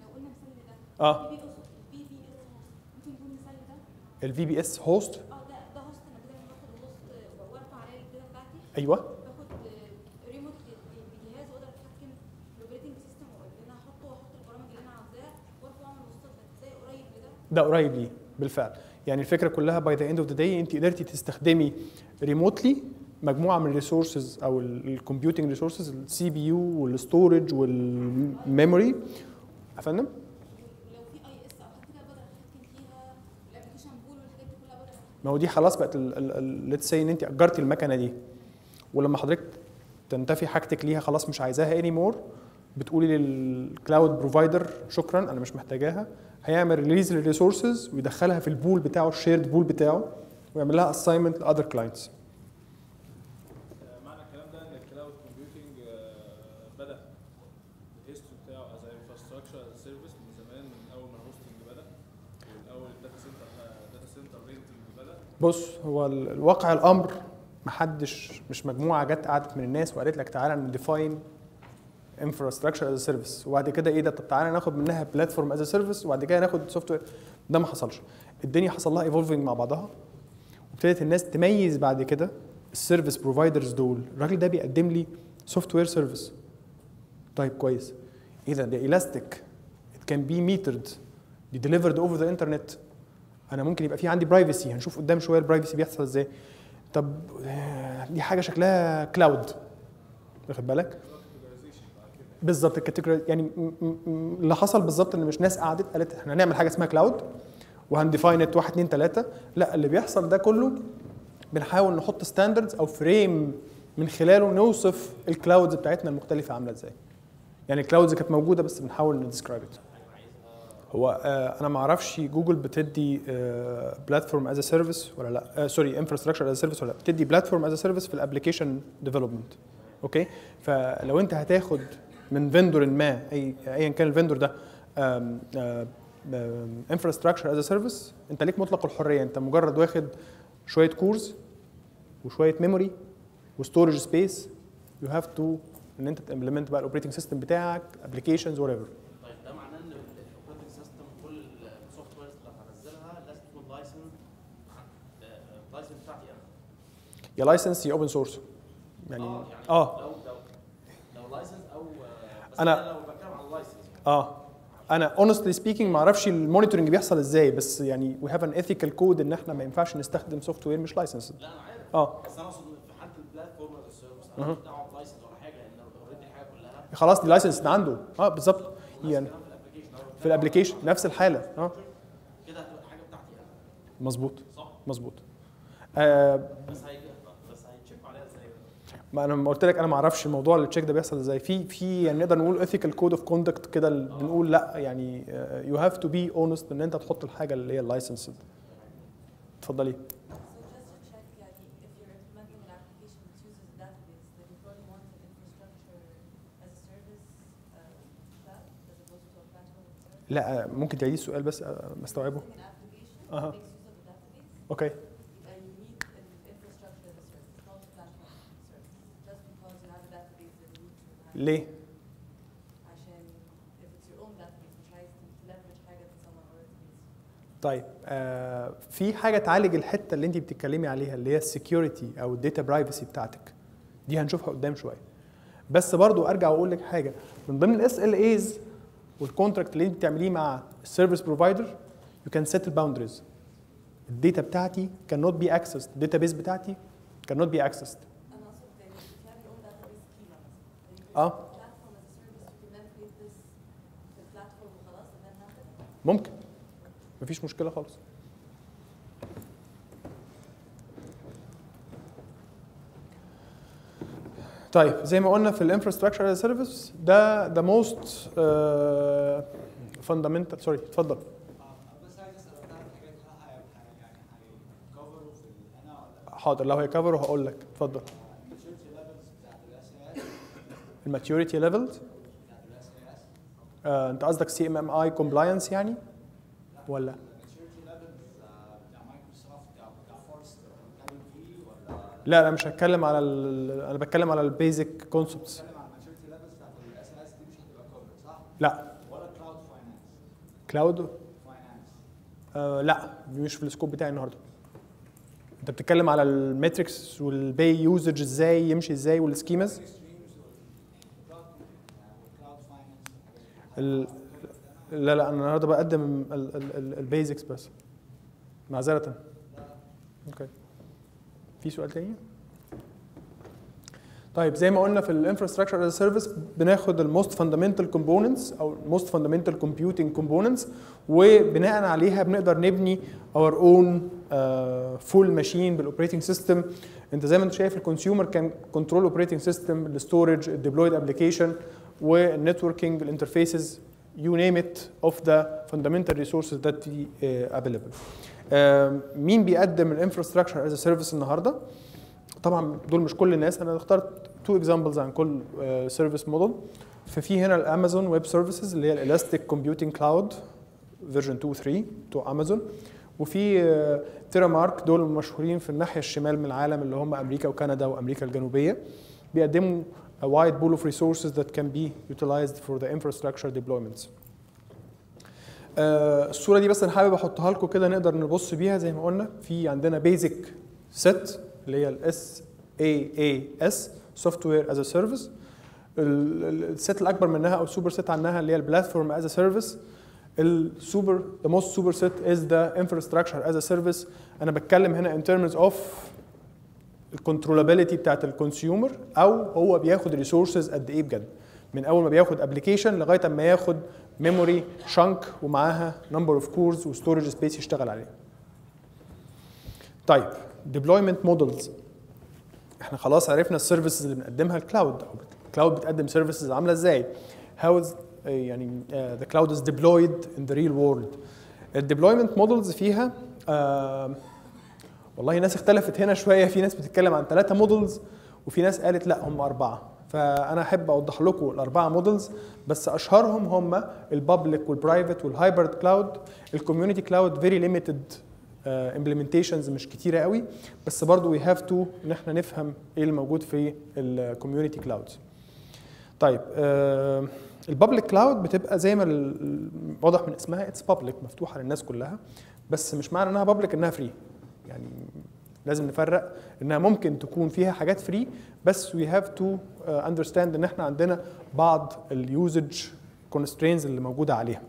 الفي بي اس هوست. ده هوست انا كده باخد الهوست وارفع عليه الداتا بتاعتي. ايوه. باخد ريموت بجهاز واقدر اتحكم في الاوبريتنج سيستم اللي انا هحطه واحط البرامج اللي انا عاوزاها وارفع اعمل وسط زي قريب لده. ده قريب ليه بالفعل. يعني الفكره كلها باي ذا اند اوف ذا داي انت قدرتي تستخدمي ريموتلي مجموعه من الريسورسز او الكمبيوتنج ريسورسز، السي بي يو والستورج والميموري. يا فندم؟ لو في اي اس او حاجه كده بقدر اتحكم فيها، الابلكيشن بول والحاجات دي كلها بقدر. ما هو دي خلاص بقت ليتس سي ان انت اجرتي المكنه دي، ولما حضرتك تنتفي حاجتك ليها خلاص مش عايزاها اني مور، بتقولي للكلاود بروفايدر شكرا انا مش محتاجاها، هيعمل ريليز للريسورسز ويدخلها في البول بتاعه، الشيرد بول بتاعه، ويعمل لها اساينمنت لاذر كلاينتس. معنى الكلام ده ان الكلاود كومبيوتنج بدا الهيستوري بتاعه از انفراستراكشر از سيرفيس من زمان، من اول ما الهوستنج بدا، بص، هو الواقع الامر محدش، مش مجموعه جت قعدت من الناس وقالت لك تعالى نديفاين انفراستراكشر از سيرفيس وبعد كده ايه ده، طب تعالى ناخد منها بلاتفورم از سيرفيس وبعد كده ناخد سوفت وير. ده ما حصلش. الدنيا حصل لها ايفولفنج مع بعضها، وابتدت الناس تميز بعد كده السيرفيس بروفايدرز دول. الراجل ده بيقدم لي سوفت وير سيرفيس، طيب كويس، ايه ده الاستيك ات كان بي ميترد دي ديليفرد اوفر ذا انترنت. انا ممكن يبقى في عندي برايفسي، هنشوف قدام شويه البرايفسي بيحصل ازاي. طب دي حاجه شكلها كلاود، واخد بالك؟ بالظبط الكاتيجوري. يعني اللي حصل بالظبط ان مش ناس قعدت قالت احنا هنعمل حاجه اسمها كلاود وهنديفاين ات 1 2 3. لا، اللي بيحصل ده كله بنحاول نحط ستاندردز او فريم من خلاله نوصف الكلاودز بتاعتنا المختلفه عامله ازاي. يعني الكلاودز كانت موجوده بس بنحاول نديسكرايب ات. هو انا ما اعرفش جوجل بتدي بلاتفورم از سيرفيس ولا لا، سوري انفراستراكشر از سيرفيس ولا لا. بتدي بلاتفورم از سيرفيس في الابلكيشن ديفلوبمنت. اوكي، فلو انت هتاخد من فيندور ما، ايا كان الفيندور ده انفراستراكشر از سيرفيس، انت ليك مطلق الحريه. انت مجرد واخد شويه كورز وشويه ميموري وستورج سبيس، يو هاف تو ان انت تمبلمنت بقى الاوبريتنج سيستم بتاعك، ابلكيشنز وات ايفر. طيب ده معناه ان الاوبريتنج سيستم كل السوفت ويرز اللي هنزلها لازم تكون لايسنس بتاعتي انا، يا لايسنس يا اوبن سورس. يعني لو لايسنس او بس أنا- انا لو بتكلم عن اللايسنس انا honestly speaking ما اعرفش المونيتورنج بيحصل ازاي، بس يعني we have an ethical code ان احنا ما ينفعش نستخدم سوفت وير مش لايسنس. لا انا عارف، اه بس انا اقصد في حاله البلاتفورم از سيرفيس انا مش دعوه بلايسنس ولا حاجه، لان اوريدي الحاجه كلها خلاص دي لايسنس ده عنده. بالظبط، يعني كلام في الابلكيشن في الابلكيشن نفس الحاله. كده هتبقى حاجه بتاعتي انا. مظبوط صح. مظبوط. بس هيتشيك عليها ازاي؟ ما انا قلت لك انا ما اعرفش الموضوع التشيك ده بيحصل ازاي. في يعني نقدر نقول ethical code of conduct كده، بنقول لا يعني you have to be honest ان انت تحط الحاجه اللي هي اللايسنس. اتفضلي. So just to check, يعني if you're implementing an application that uses a database, then you probably want an infrastructure as a service cloud as opposed to a platform as a service. لا ممكن تعيدي السؤال بس استوعبه. Using an application Uh-huh. that makes use of a database, اوكي. يبقى you need an infrastructure as a service, not a platform as a service. Just because you have a database that you need to have. ليه؟ عشان if it's your own database مش عايز leverage حاجة that someone already needs. طيب في حاجه تعالج الحته اللي انت بتتكلمي عليها اللي هي السكيورتي او الداتا برايفسي بتاعتك، دي هنشوفها قدام شويه. بس برضو ارجع واقول لك حاجه، من ضمن الاس ال ايز والكونتراكت اللي انت بتعمليه مع السيرفيس بروفايدر يو كان سيت الباوندريز. الداتا بتاعتي كان نوت بي اكسسد، الداتا بيس بتاعتي كان نوت بي اكسسد. أنا أقصد يعني if you have your own database schema مثلا. Platform as a service you can then create this في البلاتفورم وخلاص and then have it. ممكن، مفيش مشكله خالص. طيب زي ما قلنا في الانفراستراكشر از سيرفيس ده ذا موست فاندامنتال. سوري اتفضل. بس عايز اسال بتاع الحاجات يعني هيكفروا في انا ولا حاضر، لو هيكفر هقول لك. اتفضل. الماتيوريتي ليفلز بتاعت الاس اي اس الماتيوريتي ليفلز بتاعت الاس اي اس انت قصدك سي ام ام اي كومبلاينس يعني ولا؟ الماتيوريتي ليفلز بتاع مايكروسوفت او بتاع فورستر بتتكلم فيه ولا لا انا مش هتكلم على انا بتكلم على البيزك كونسبتس. بتتكلم عن الماتيوريتي ليفلز بتاعت الاس اي اس دي مش هتبقى كفر صح؟ لا ولا كلاود فاينانس كلاود فاينانس لا دي مش في السكوب بتاعي النهارده. انت بتتكلم على الماتريكس والباي يوزج ازاي يمشي ازاي والسكيمز. كلاود فاينانس لا انا النهارده بقدم البيزكس بس معذره. اوكي في سؤال تاني؟ طيب زي ما قلنا في الانفراستراكشر از سيرفيس بناخد الموست فاندامنتال كومبوننتس او الموست فاندامنتال كومبيوتنج كومبوننتس وبناء عليها بنقدر نبني اور اون فول ماشين بالاوبريتنج سيستم. انت زي ما انت شايف الكونسيومر كان كنترول اوبريتنج سيستم، الستورج، الديبلويد ابلكيشن والنتوركينج، الانترفيسز، you name it of the fundamental resources that we available. مين بيقدم الانفراستراكشر از سيرفيس النهارده؟ طبعا دول مش كل الناس، انا اخترت 2 اكزامبلز عن كل سيرفيس موديل. ففي هنا الامازون ويب سيرفيسز اللي هي الالاستيك كومبيوتنج كلاود فيرجن 2 3 بتوع امازون، وفي تيرامارك، دول مشهورين في الناحيه الشمال من العالم اللي هم امريكا وكندا وامريكا الجنوبيه. بيقدموا a wide pool of resources that can be utilized for the infrastructure deployments. الصوره دي بس انا حابب احطها لكم كده نقدر نبص بيها. زي ما قلنا في عندنا basic set اللي هي ال SaaS Software as a Service. الست الاكبر منها او السوبر ست عنها اللي هي البلاتفورم as a service. السوبر the most super set is the infrastructure as a service. انا بتكلم هنا in terms of الكنترولابيلتي بتاعت الكونسيومر، او هو بياخد ريسورسز قد ايه بجد، من اول ما بياخد ابلكيشن لغايه اما ياخد ميموري شانك ومعاها نمبر اوف كورز وستورج سبيس يشتغل عليه. طيب deployment models، احنا خلاص عرفنا السيرفيسز اللي بنقدمها الكلاود، او الكلاود بتقدم سيرفيسز عامله ازاي، how is يعني the cloud is deployed in the real world. الديبلويمنت مودلز فيها والله ناس اختلفت هنا شويه، في ناس بتتكلم عن 3 مودلز وفي ناس قالت لا هم 4، فانا احب اوضح لكم ال4 مودلز بس اشهرهم هم البابليك والبرايفت والهايبرد كلاود. الكوميونتي كلاود فيري ليميتد implementations مش كتيره قوي، بس برضو we have to ان احنا نفهم ايه اللي موجود في الكوميونتي كلاودز. طيب البابليك كلاود بتبقى زي ما واضح من اسمها اتس بابليك، مفتوحه للناس كلها، بس مش معنى انها بابليك انها فري. يعني لازم نفرق انها ممكن تكون فيها حاجات فري، بس we have to understand ان احنا عندنا بعض اليوزج constraints اللي موجوده عليها.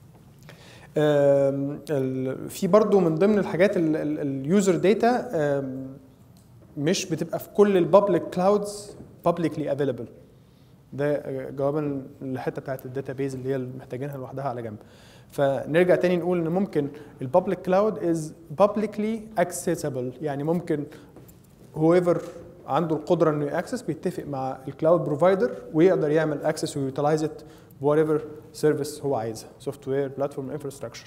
في برضو من ضمن الحاجات اليوزر داتا مش بتبقى في كل البابليك كلاودز publicly available. ده جوابا للحته بتاعت الداتابيز اللي هي محتاجينها لوحدها على جنب. فنرجع تاني نقول ان ممكن البابليك كلاود is publicly accessible، يعني ممكن whoever عنده القدره انه ياكسس بيتفق مع الكلاود بروفايدر ويقدر يعمل اكسس ويوتلايز ات whatever سيرفيس هو عايزها، سوفت وير، بلاتفورم، انفراستراكشر.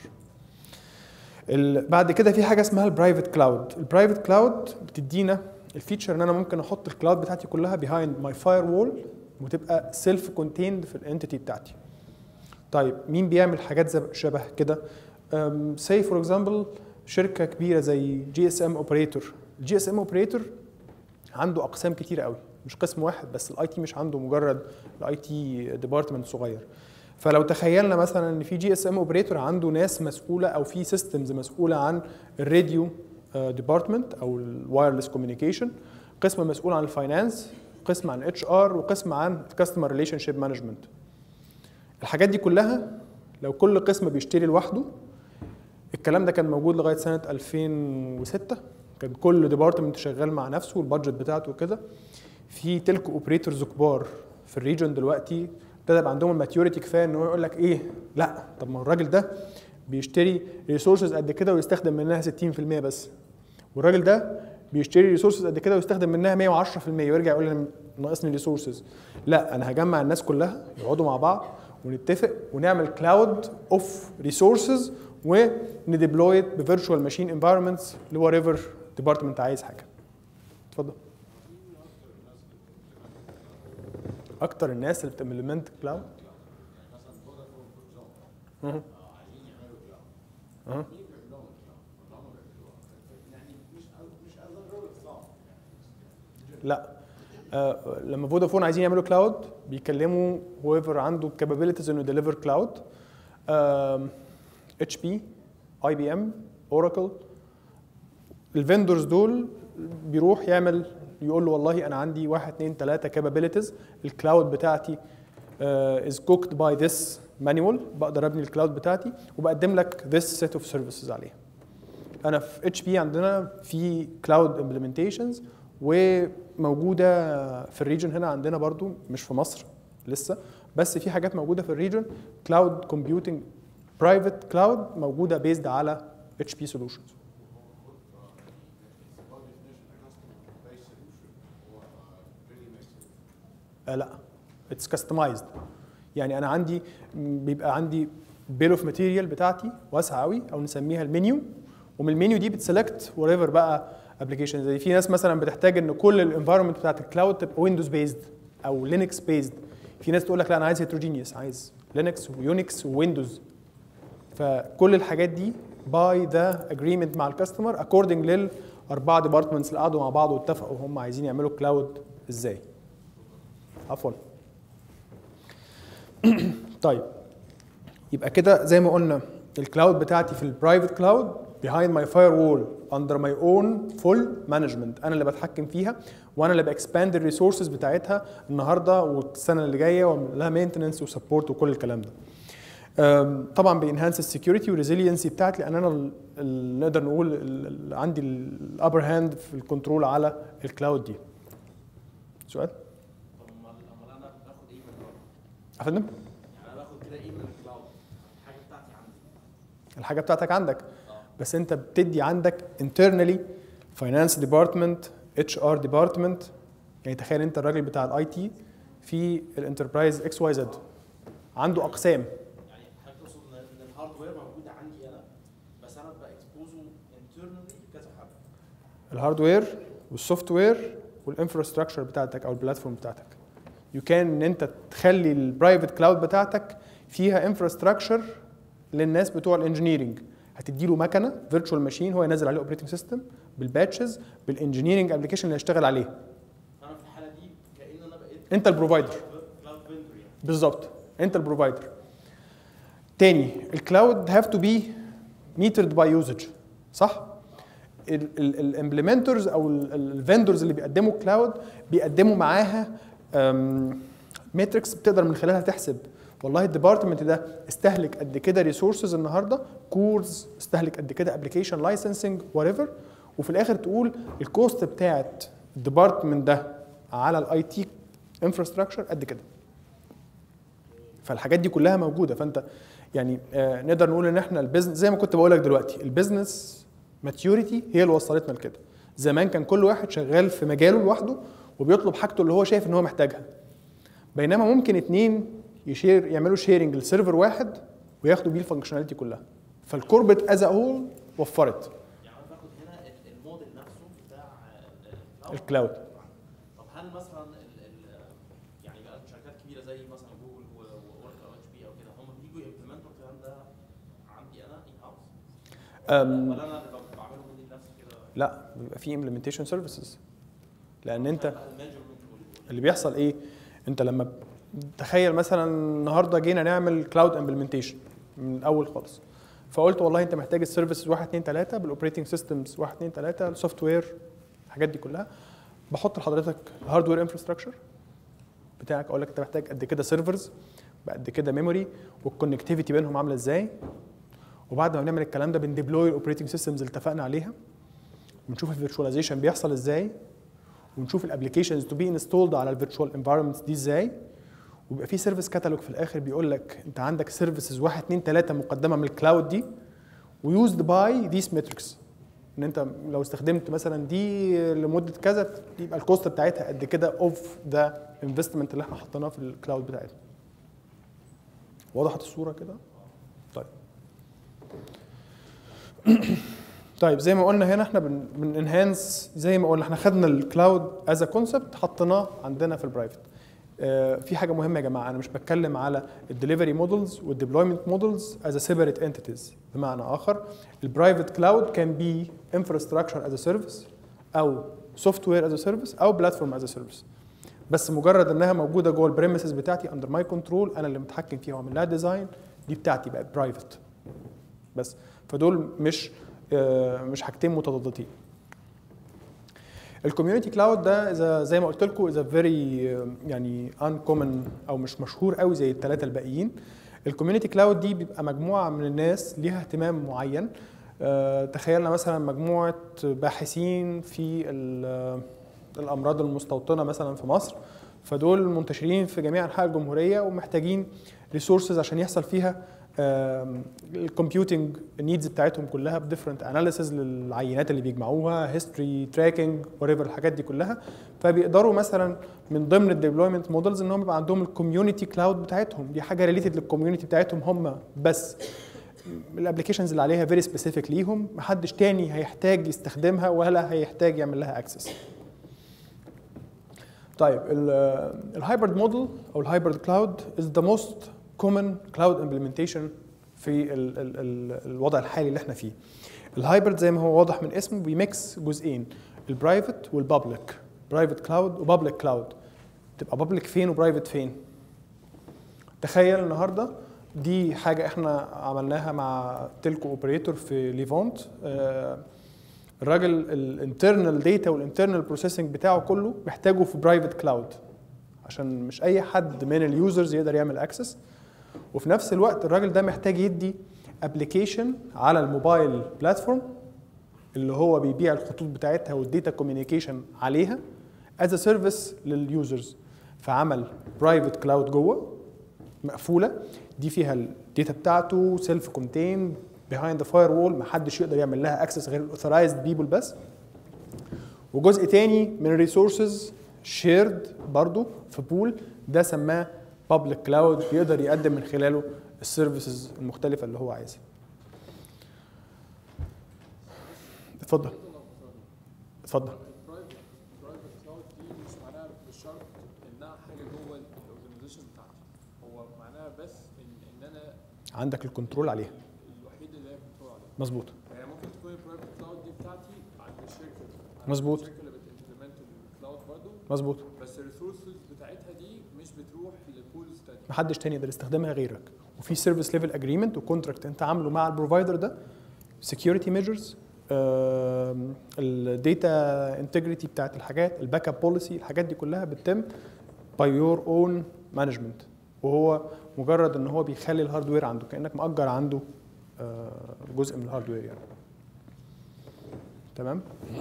بعد كده في حاجه اسمها البرايفت كلاود. البرايفت كلاود بتدينا الفيتشر ان انا ممكن احط الكلاود بتاعتي كلها behind my firewall وتبقى سيلف كونتيند في الانتيتي بتاعتي. طيب مين بيعمل حاجات شبه كده؟ say for example شركه كبيره زي جي اس ام اوبريتور. الجي اس ام اوبريتور عنده اقسام كتيره قوي، مش قسم واحد بس. الاي تي مش عنده مجرد الاي تي ديبارتمنت صغير. فلو تخيلنا مثلا ان في جي اس ام اوبريتور عنده ناس مسؤوله او في سيستمز مسؤوله عن الراديو ديبارتمنت او الوايرلس كوميونيكيشن، قسم مسؤول عن الفاينانس، قسم عن اتش ار، وقسم عن كاستمر ريليشن شيب مانجمنت. الحاجات دي كلها لو كل قسم بيشتري لوحده، الكلام ده كان موجود لغايه سنه 2006، كان كل ديبارتمنت شغال مع نفسه والبادجت بتاعته وكده. في تلك اوبريتورز كبار في الريجن دلوقتي ابتدى يبقى عندهم الماتيوريتي كفايه ان هو يقول لك ايه، لا طب ما الراجل ده بيشتري ريسورسز قد كده ويستخدم منها 60% بس، والراجل ده بيشتري ريسورسز قد كده ويستخدم منها 110% ويرجع يقول لي ناقصني ريسورسز. لا، انا هجمع الناس كلها يقعدوا مع بعض ونتفق ونعمل كلاود اوف ريسورسز ونديبلوي بفيرتشوال ماشين انفايرمنتس لوات ايفر ديبارتمنت عايز حاجه. اتفضل. اكتر الناس اللي بتمبلمنت كلاود لا، لما فودافون عايزين يعملوا كلاود بيكلموا whoever عنده capabilities انه deliver كلاود. اتش بي، اي بي ام، اوراكل، الفندرز دول بيروح يقول له والله انا عندي 1 2 3 capabilities، الكلاود بتاعتي is cooked by this manual، بقدر ابني الكلاود بتاعتي وبقدم لك this set of services عليها. انا في اتش بي عندنا في كلاود implementations وموجوده في الريجن هنا عندنا برضو، مش في مصر لسه، بس في حاجات موجوده في الريجن كلاود كومبيوتنج برايفت كلاود موجوده بيزد على اتش بي سولوشنز. لا، اتس كاستمايزد. يعني انا عندي بيبقى عندي بيل اوف ماتيريال بتاعتي واسعه قوي او نسميها المنيو، ومن المنيو دي بتسلكت وات ايفر بقى ابلكيشن. زي في ناس مثلا بتحتاج ان كل الانفايرمنت بتاعت الكلاود تبقى ويندوز بيزد او لينكس بيزد. في ناس تقول لك لا انا عايز هيتروجينيوس، عايز لينكس ويونكس وويندوز. فكل الحاجات دي باي ذا اجريمنت مع الكاستمر اكوردنج للاربعه ديبارتمنتس اللي قعدوا مع بعض واتفقوا هم عايزين يعملوا كلاود ازاي. عفوا. طيب يبقى كده زي ما قلنا الكلاود بتاعتي في البرايفت كلاود behind my firewall under my own full management، انا اللي بتحكم فيها وانا اللي باكسباند الريسورسز بتاعتها النهارده والسنه اللي جايه واعمل لها مينتننس وسبورت وكل الكلام ده. طبعا بينهانس السكيورتي والريزيلينسي بتاعتي لان انا نقدر نقول عندي الابر هاند في الكنترول على الكلاود دي. سؤال؟ طب امال انا باخد ايه من الكلاود؟ افندم؟ يعني انا باخد كده ايه من الكلاود؟ الحاجه بتاعتي عندي. الحاجه بتاعتك عندك بس انت بتدي عندك internally finance department HR department. يعني تخيل انت الراجل بتاع الاي تي في الانتربرايز اكس واي زد عنده اقسام. يعني حضرتك تقصد ان الهاردوير موجود عندي انا بس انا باكسبوزه انترنالي لكذا حاجه. الهاردوير والسوفت وير والانفراستراكشر بتاعتك او البلاتفورم بتاعتك. يو كان ان انت تخلي البرايفت كلاود بتاعتك فيها انفراستراكشر للناس بتوع الانجينيرنج. هتدي له مكنه فيرتشوال ماشين هو ينزل عليه اوبريتنج سيستم بالباتشز بالانجينيرنج ابلكيشن اللي هيشتغل عليه. فانا في الحاله دي كأن انا بقيت انت البروفايدر كلاود فيندور يعني. بالظبط انت البروفايدر. تاني الكلاود هاف تو بي ميترد باي يوزج صح؟ الامبلمنترز او الفندرز اللي بيقدموا كلاود بيقدموا معاها ماتريكس بتقدر من خلالها تحسب والله الديبارتمنت ده استهلك قد كده ريسورسز النهارده، كورز استهلك قد كده، ابلكيشن لايسنسنج وات ايفر، وفي الاخر تقول الكوست بتاعت الديبارتمنت ده على الاي تي انفراستراكشر قد كده. فالحاجات دي كلها موجوده. فانت يعني نقدر نقول ان احنا البيزنس زي ما كنت بقول لك دلوقتي البيزنس ماتيوريتي هي اللي وصلتنا لكده. زمان كان كل واحد شغال في مجاله لوحده وبيطلب حاجته اللي هو شايف ان هو محتاجها، بينما ممكن اتنين يعملوا شيرنج لسيرفر واحد وياخدوا بيه الفانكشناليتي كلها. فالكوربت از هول وفرت. يعني انا باخد هنا الموديل نفسه بتاع الكلاود. طب هل مثلا يعني بقى شركات كبيره زي مثلا جوجل واوركل او اتش بي او كده هم بييجوا يمبلمنتوا الكلام ده عندي انا ان هاوس ولا انا اللي بعمله من نفسي كده؟ لا بيبقى في امبلمنتيشن سيرفيسز. لان انت اللي بيحصل ايه؟ انت لما تخيل مثلا النهارده جينا نعمل كلاود امبلمنتيشن من الاول خالص، فقلت والله انت محتاج السيرفيسز 1 2 3 بالاوبريتنج سيستمز 1 2 3 السوفت وير الحاجات دي كلها، بحط لحضرتك الهاردوير انفراستراكشر بتاعك، اقول لك انت محتاج قد كده سيرفرز بقد كده ميموري والكونكتيفيتي بينهم عامله ازاي، وبعد ما بنعمل الكلام ده بنديبلوي الاوبريتنج سيستمز اللي اتفقنا عليها ونشوف الفيرتشواليزيشن بيحصل ازاي ونشوف الابلكيشنز تو بي انستولد على الفيرتشوال انفايرمنتس دي ازاي، ويبقى في سيرفيس كاتالوج في الاخر بيقول لك انت عندك سيرفيسز 1 2 3 مقدمه من الكلاود دي ويوزد باي ذيس ماتريكس، ان انت لو استخدمت مثلا دي لمده كذا يبقى الكوست بتاعتها قد كده اوف ذا انفستمنت اللي احنا حطيناه في الكلاود بتاعتنا. وضحت الصوره كده؟ طيب طيب زي ما قلنا هنا احنا بننهانس زي ما قلنا احنا خدنا الكلاود از ا كونسبت حطيناه عندنا في البرايفت. في حاجه مهمه يا جماعه، انا مش بتكلم على الدليفري مودلز والديبلويمنت مودلز از ا سيبريت انتيتيز. بمعنى اخر البرايفت كلاود كان بي انفراستراكشر از ا سيرفيس او سوفت وير از ا سيرفيس او بلاتفورم از ا سيرفيس، بس مجرد انها موجوده جوه البريمسز بتاعتي اندر ماي كنترول، انا اللي متحكم فيها واعمل لها ديزاين، دي بتاعتي بقت برايفت بس. فدول مش حاجتين متضادتين. الكوميونتي كلاود ده زي ما قلت لكم از فيري يعني انكومن او مش مشهور قوي زي الثلاثه الباقيين. الكوميونتي كلاود دي بيبقى مجموعه من الناس ليها اهتمام معين. تخيلنا مثلا مجموعه باحثين في الامراض المستوطنه مثلا في مصر، فدول منتشرين في جميع انحاء الجمهوريه ومحتاجين ريسورسز عشان يحصل فيها الكمبيوتنج نيدز بتاعتهم كلها بديفرنت اناليسز للعينات اللي بيجمعوها، هيستوري تراكنج وريفر الحاجات دي كلها. فبيقدروا مثلا من ضمن الديبلويمنت مودلز انهم يبقى عندهم الكوميونتي كلاود بتاعتهم، دي حاجه ريليتد للكوميونتي بتاعتهم هم بس، الابلكيشنز اللي عليها فيري سبيسيفيك ليهم، محدش تاني هيحتاج يستخدمها ولا هيحتاج يعمل لها اكسس. طيب الهايبرد موديل او الهايبرد كلاود is the most common cloud implementation في الوضع الحالي اللي احنا فيه. الهايبرد زي ما هو واضح من اسمه بيميكس جزئين، البرايفت والبابليك، برايفت كلاود وبابليك كلاود. تبقى بابليك فين وبرايفت فين؟ تخيل النهارده دي حاجه احنا عملناها مع تيلكو اوبريتور في ليفونت. الراجل الانترنال داتا والانترنال بروسيسنج بتاعه كله محتاجه في برايفت كلاود عشان مش اي حد من اليوزرز يقدر يعمل اكسس. وفي نفس الوقت الراجل ده محتاج يدي ابلكيشن على الموبايل بلاتفورم اللي هو بيبيع الخطوط بتاعتها والديتا كوميونيكيشن عليها از ا سيرفيس لليوزرز. فعمل برايفت كلاود جوه مقفوله، دي فيها الداتا بتاعته سيلف كونتين بيهايند ذا فاير وول، محدش يقدر يعمل لها اكسس غير الاوثرايزد بيبل بس. وجزء تاني من الريسورسز شيرد برضو في بول، ده سماه بابليك كلاود، بيقدر يقدم من خلاله السيرفيسز المختلفه اللي هو عايزها. اتفضل اتفضل. برايفت كلاود دي مش معناها بالشرط انها حاجه جوه الاورجنايزيشن بتاعتي، هو معناها بس ان انا عندك الكنترول عليها الوحيد اللي هي كنترول عليه. مظبوط يعني ممكن تكون البرايفت كلاود دي بتاعتي عند الشركه، مظبوط. الشركه اللي بتمبلمنت الكلاود برضه، مظبوط. بس الريسورسز بتاعتها دي مش بتروح لبولز تانية. محدش تاني يقدر يستخدمها غيرك، وفي سيرفيس ليفل اجريمنت وكونتراكت انت عامله مع البروفايدر ده، سكيورتي ميجرز، الداتا انتجريتي بتاعت الحاجات، الباك اب بوليسي، الحاجات دي كلها بتتم باي يور اون مانجمنت، وهو مجرد ان هو بيخلي الهاردوير عنده كانك مأجر عنده جزء من الهاردوير يعني. تمام.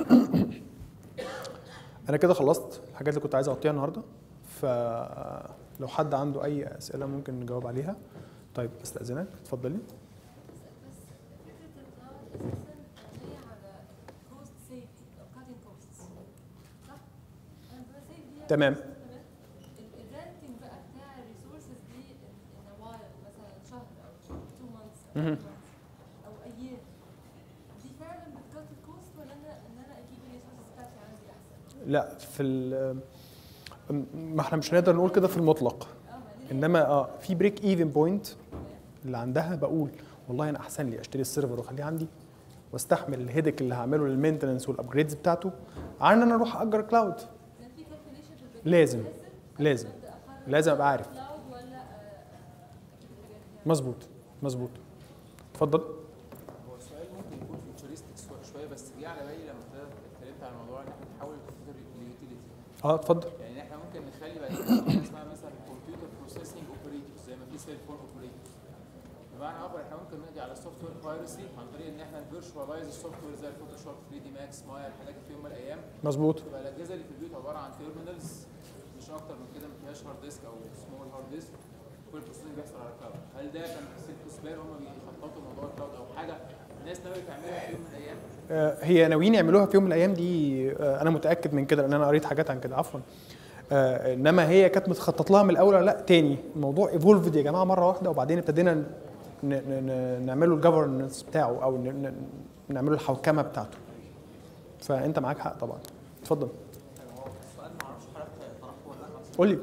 انا كده خلصت الحاجات اللي كنت عايز اغطيها النهارده، فلو حد عنده اي اسئله ممكن نجاوب عليها. طيب استاذنك اتفضلي. بس فكرة الكلاود أساساً هي على cost saving أو cutting costs، صح؟ أنا بسيف دي تمام. الرنتنج بقى بتاع الريسورسز دي in a while مثلا شهر أو 2 months مهم. أو أيام، دي فعلاً بتكت الكوست ولا إن أنا أجيب الريسورسز بتاعتي عندي أحسن؟ لا ما احنا مش هنقدر نقول كده في المطلق، انما في بريك ايفن بوينت اللي عندها بقول والله انا احسن لي اشتري السيرفر واخليه عندي واستحمل الهيدك اللي هعمله للمينتنس والابجريدز بتاعته عن ان انا اروح اجر كلاود. كان في calculation في البداية لازم لازم لازم ابقى عارف. كلاود ولا أجيب الحاجات دي؟ مظبوط مظبوط. اتفضل. هو السؤال ممكن يكون فيوتشرستك شويه، بس جه على بالي لما اتكلمت عن الموضوع ان احنا نحاول نفكر اليوتيليتي. اتفضل. يعني احنا ممكن نخلي بعد كده حاجه اسمها مثلا كمبيوتر بروسيسنج اوبريتورز زي ما في سيل فون اوبريتورز. بمعنى اخر احنا ممكن نقضي على السوفت وير بايرسي عن طريق ان احنا نفيرشواليز السوفت وير زي الفوتوشوب 3 دي ماكس مايا الحاجات اللي في يوم من الايام. مظبوط. تبقى الاجهزه اللي في البيوت عباره عن تيرمينالز مش اكتر من كده، ما فيهاش هارد ديسك او سمول هارد ديسك، كل البروسيسنج بيحصل على الكلاود. هل ده كان سيلف سبير هم بيخططوا موضوع الكلاود او حاجه الناس ناويه تعملها في يوم من الايام؟ هي ناويين يعملوها في يوم من الايام دي، انا متاكد من كده لان انا قريت حاجات عن كده. عفوا. انما هي كانت متخطط لها من الاول ولا لا؟ تاني الموضوع ايفولفد يا جماعه مره واحده، وبعدين ابتدينا نعمله الجفرنس بتاعه او نعمله الحوكمه بتاعته. فانت معاك حق طبعا. اتفضل. السؤال ما اعرفش حضرتك طرحته ولا لا. قول لي.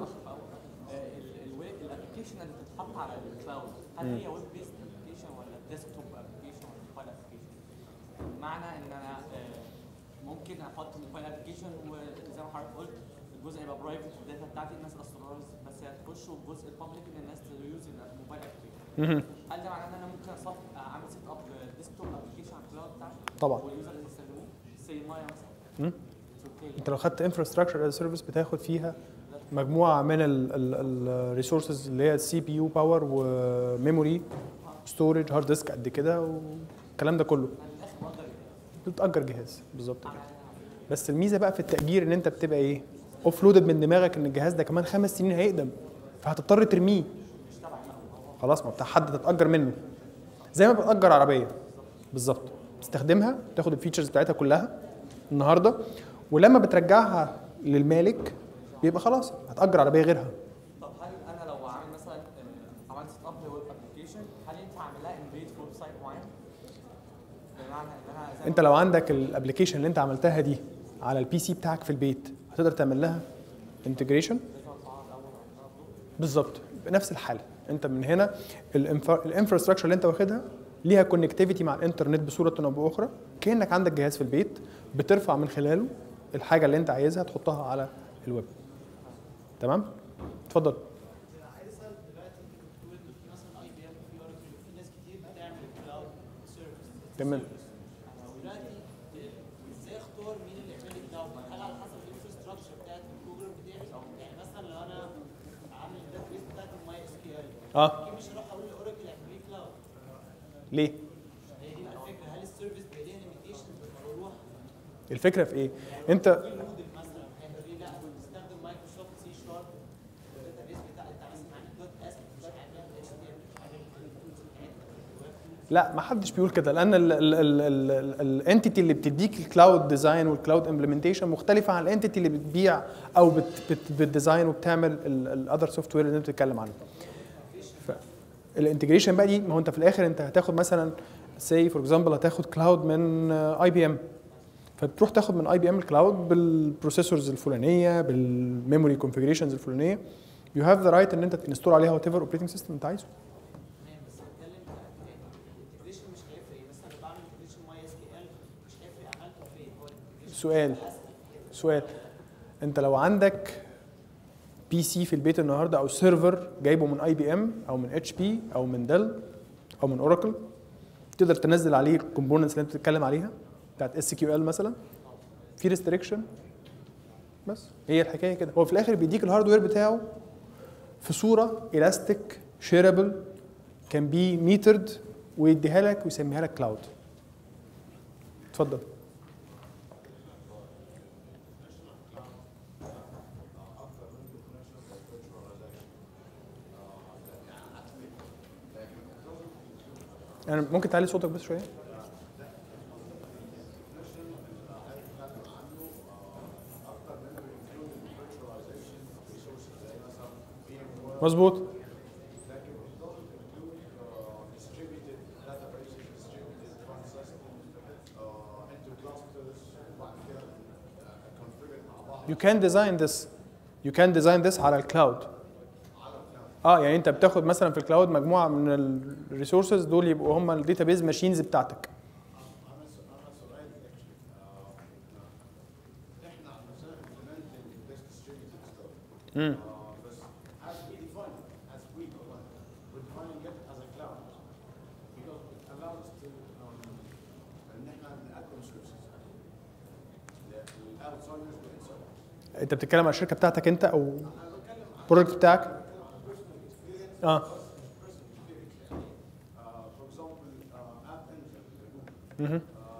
الابلكيشن اللي بتتحط على الكلاود هل هي ويب بيست ابلكيشن ولا ديسكتوب ابلكيشن ولا موبايل ابلكيشن؟ بمعنى ان انا ممكن احط موبايل ابلكيشن وزي ما حضرتك قلت الجزء هيبقى برايفت والداتا بتاعتي الناس استرايز بس هتخش والجزء البابليك ان الناس تيوز الموبايل ابلكيشن. هل ده معناه ان انا ممكن اعمل سيت اب ديسكتوب ابلكيشن على الكلاود بتاعتي؟ طبعا. واليوزر اللي يستخدموه زي مايا مثلا. انت لو خدت انفراستراكشر از سيرفيس بتاخد فيها مجموعه من الريسورسز اللي هي السي بي يو باور وميموري ستورج هارد ديسك قد كده والكلام ده كله. بتأجر جهاز بالظبط كده. بس الميزه بقى في التأجير ان انت بتبقى ايه؟ اوف لودد من دماغك ان الجهاز ده كمان 5 سنين هيقدم، فهتضطر ترميه. خلاص ما بتاع حد تتأجر منه. زي ما بتأجر عربيه بالظبط، تستخدمها تاخد الفيتشرز بتاعتها كلها النهارده، ولما بترجعها للمالك بيبقى خلاص هتأجر عربيه غيرها. طب هل انا لو عامل مثلا عملت سيت اب لويب ابلكيشن هل ينفع اعملها امبيد في ويب سايت معين؟ بمعنى ان انا انت لو عندك الابلكيشن اللي انت عملتها دي على البي سي بتاعك في البيت هتقدر تعمل لها انتجريشن بالظبط بنفس الحاله. انت من هنا الانفراستراكشر اللي انت واخدها ليها كونكتيفيتي مع الانترنت بصوره او باخرى، كانك عندك جهاز في البيت بترفع من خلاله الحاجه اللي انت عايزها تحطها على الويب. تمام؟ اتفضل. عايز اسال دلوقتي انت بتقول ان في مثلا اي بي ام وفي اوراكل وفي ناس كتير بتعمل كلاود سيرفيس. تمام. دلوقتي ازاي اختار مين اللي يعمل لي كلاود؟ هل على حسب الانفراستراكشر بتاعت البروجرام بتاعي؟ يعني مثلا لو انا عامل الداتابيس بتاعت الماي اس كيو ال اكيد مش هروح اقول لاوراكل اعمل لي كلاود. ليه؟ هي دي بقى الفكره، هل السيرفيس بيبقى ليها ليميتيشنز لما بروح الفكره في ايه؟ انت في موديل مثلا هيقول لي لا بستخدم مايكروسوفت سي شارب الداتابيس بتاع انت مثلا عندك دوت اس مش هعمل اتش تي ام مش هعمل التولز بتاعتها. لا، ما حدش بيقول كده، لان الانتيتي اللي بتديك الكلاود ديزاين والكلاود امبلمنتيشن مختلفه عن الانتيتي اللي بتبيع او بتديزاين وبتعمل الاذر سوفت وير اللي انت بتتكلم عنه. الانتجريشن بقى دي، ما هو انت في الاخر انت هتاخد مثلا سي فور اكزامبل هتاخد كلاود من اي بي ام، فبتروح تاخد من اي بي ام الكلاود بالبروسيسورز الفلانيه بالميموري كونفيجريشنز الفلانيه، يو هاف ذا رايت ان انت تنستول عليها وات ايفر اوبريتنج سيستم انت عايزه. تمام، بس هتكلم الانتجريشن مش هيفرق، مثلا لو بعمل انتجريشن ماي اس كي ال مش هيفرق عملته فين، هو الانتجريشن سؤال انت لو عندك بي سي في البيت النهارده او سيرفر جايبه من اي بي ام او من اتش بي او من ديل او من اوراكل، تقدر تنزل عليه الكومبوننتس اللي انت بتتكلم عليها بتاعت اس كيو ال مثلا، في ريستريكشن، بس هي الحكايه كده. هو في الاخر بيديك الهاردوير بتاعه في صوره الاستيك شيربل كان بي ميترد ويديها لك ويسميها لك كلاود. اتفضل. يعني ممكن تعلي صوتك بس شويه؟ مظبوط. You can design this. You can design this على الكلاود. يعني انت بتاخد مثلا في الكلاود مجموعه من الريسورسز دول يبقوا هم الداتابيز ماشينز بتاعتك. بس as we define it, as we define it, we're defining it as a cloud because it allows us to ان احنا نقدم services للاوتسايدرز والانسايدرز. انت بتتكلم على الشركه بتاعتك انت او البروجكت بتاعك؟ For example, App Engine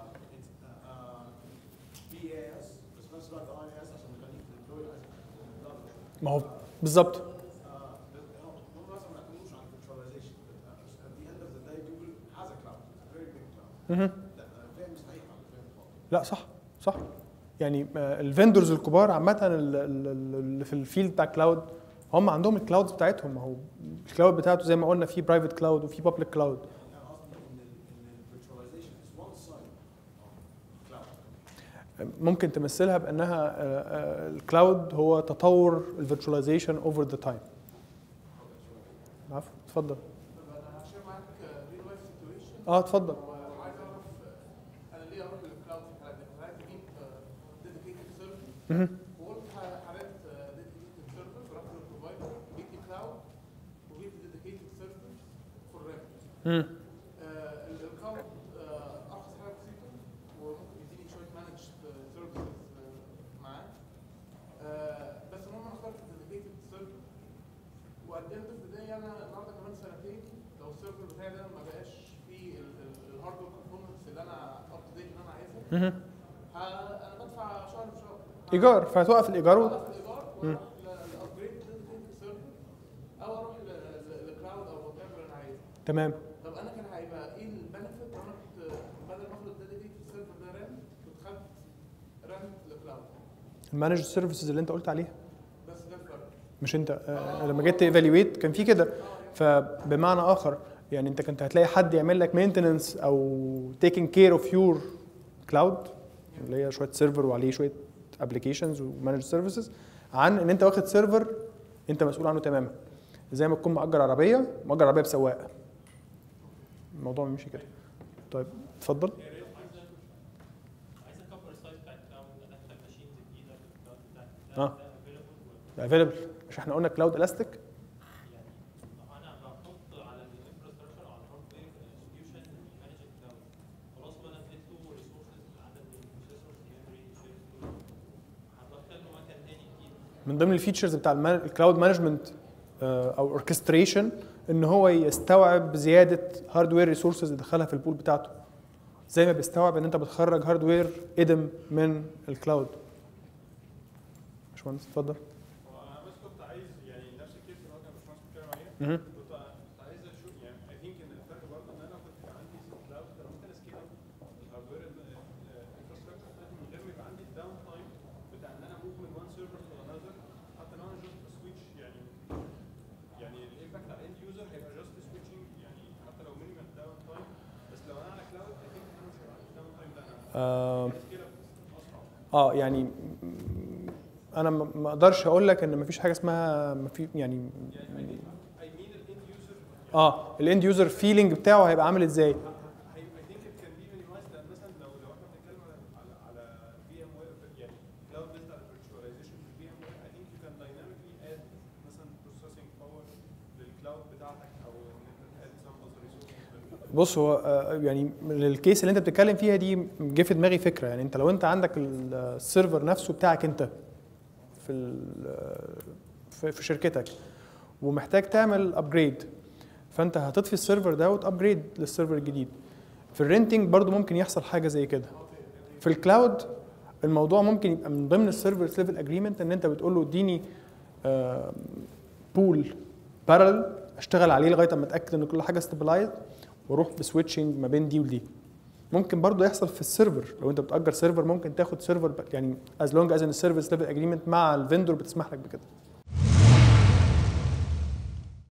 PAS بس نفس الوقت IAS عشان نخليك تدوي ما هو بالظبط. هم مثلا ما يعتمدوش على virtualization. At the end of the day, Google has a cloud, it's a very big cloud. فاهم صحيح ولا فاهم غلط؟ لا صح صح. يعني الفندرز الكبار عامه اللي في الفيلد بتاع كلاود هم عندهم الكلاودز بتاعتهم. ما هو الكلاود بتاعته زي ما قلنا في برايفت كلاود وفي بابليك كلاود. انا قصدي ان الفيرتشواليزيشن is one side of cloud. ممكن تمثلها بانها الكلاود هو تطور الفيرتشواليزيشن اوفر ذا تايم. عفوا اتفضل. طب انا هشير معاك ريل لايف سيتويشن. اتفضل. وعايز اعرف انا ليه اروح للكلاود في الحالات دي؟ انا عايز اجيب ديديكيتد سيرفر وقلت حالات ديديكيتد سيرفر ورحت للبروفايدر جبت لي كلاود وجبت ديديكيتد سيرفر فور رينت. الكلاود ارخص حاجه بسيطه وممكن يديني شويه مانج سيرفيسز معاه. بس المهم انا اخترت ديديكيتد سيرفر وقد ايه في البدايه انا النهارده كمان سنتين لو السيرفر بتاعي ده ما بقاش فيه الهاردوير كومبوننتس اللي انا اب تو ديت اللي انا عايزها، انا بدفع شهر بشهر ايجار، فهتوقف الايجار واروح لابجريد ديديكيتد سيرفر او اروح لكلاود او وات ايفر انا عايزه. تمام. طب انا كان هيبقى ايه البنفيت لو انا كنت بدل ما اخد الديديكيتد سيرفر ده رام كنت خدت رام لكلاود؟ المانج سيرفيسز اللي انت قلت عليها. بس ده الفرق. مش انت لما جيت ايفالويت كان في كده. فبمعنى اخر يعني انت كنت هتلاقي حد يعمل لك مينتننس او تيكينج كير اوف يور كلاود اللي هي شويه سيرفر وعليه شويه ابلكيشنز ومانج سيرفيسز، عن ان انت واخد سيرفر انت مسؤول عنه تماما. زي ما تكون مأجر عربيه بسواق. الموضوع بيمشي كده. طيب اتفضل. عايز اكبر السايز بتاع الكلاود، ادخل ماشينز جديده في الكلاود بتاعك ده افيلبل. مش احنا قلنا كلاود الاستيك؟ يعني انا بحط على الانفراستراكشر او على الهاردوير سوليوشن مانج الكلاود، خلاص انا اديت له ريسورسز عدد البروسيسورز ميموري شير، هدخل له مكان تاني جديد. من ضمن الفيتشرز بتاع الكلاود مانجمنت او اوركستريشن ان هو يستوعب زياده هاردوير ريسورسز يدخلها في البول بتاعته، زي ما بيستوعب ان انت بتخرج هاردوير ادم من الكلاود. باشمهندس اتفضل. هو انا بس كنت عايز يعني نفس الكيس اللي هو كان باشمهندس بيتكلم عليها، كنت عايز اشوف يعني اي ثينك ان الفرق برضه ان انا كنت عندي كلاود كان ممكن اسكيل اب الهاردوير الانفراستراكشر بتاعتي من غير ما يبقى عندي الداون تايم بتاع ان انا موف من وان سيرفر تو انذر، حتى لو انا جاست سويتش يعني الامباكت على الاند يوزر هيبقى جاست سويتشنج يعني حتى لو مينيمال داون تايم، بس لو انا على كلاود اي ثينك انا مش هيبقى عندي داون تايم ده انا اسكيل اب اسرع. يعني انا ما اقدرش اقول لك ان مفيش حاجه اسمها ما في يعني الاند يوزر فيلينج بتاعه هيبقى عامل ازاي. I think it can be minimized لان مثلا لو احنا بنتكلم على VMware يعني cloud based على virtualization في VMware I think you can dynamically add مثلا processing power للكلاود بتاعتك او ان انت add some other resources. بص هو يعني الكيس اللي انت بتتكلم فيها دي جه في دماغي فكره. يعني انت لو انت عندك السيرفر نفسه بتاعك انت في شركتك ومحتاج تعمل ابجريد، فانت هتطفي السيرفر ده وتابجريد للسيرفر الجديد. في الرينتنج برضو ممكن يحصل حاجه زي كده. في الكلاود الموضوع ممكن يبقى من ضمن السيرفر ليفل اجريمنت ان انت بتقول له اديني بول بارل اشتغل عليه لغايه اما اتاكد ان كل حاجه ستابلايز واروح بسويتشنج ما بين دي ودي. ممكن برضو يحصل في السيرفر. لو انت بتأجر سيرفر ممكن تاخد سيرفر يعني از لونج از ان السيرفيس ليفل اجريمنت مع الفندور بتسمح لك بكده.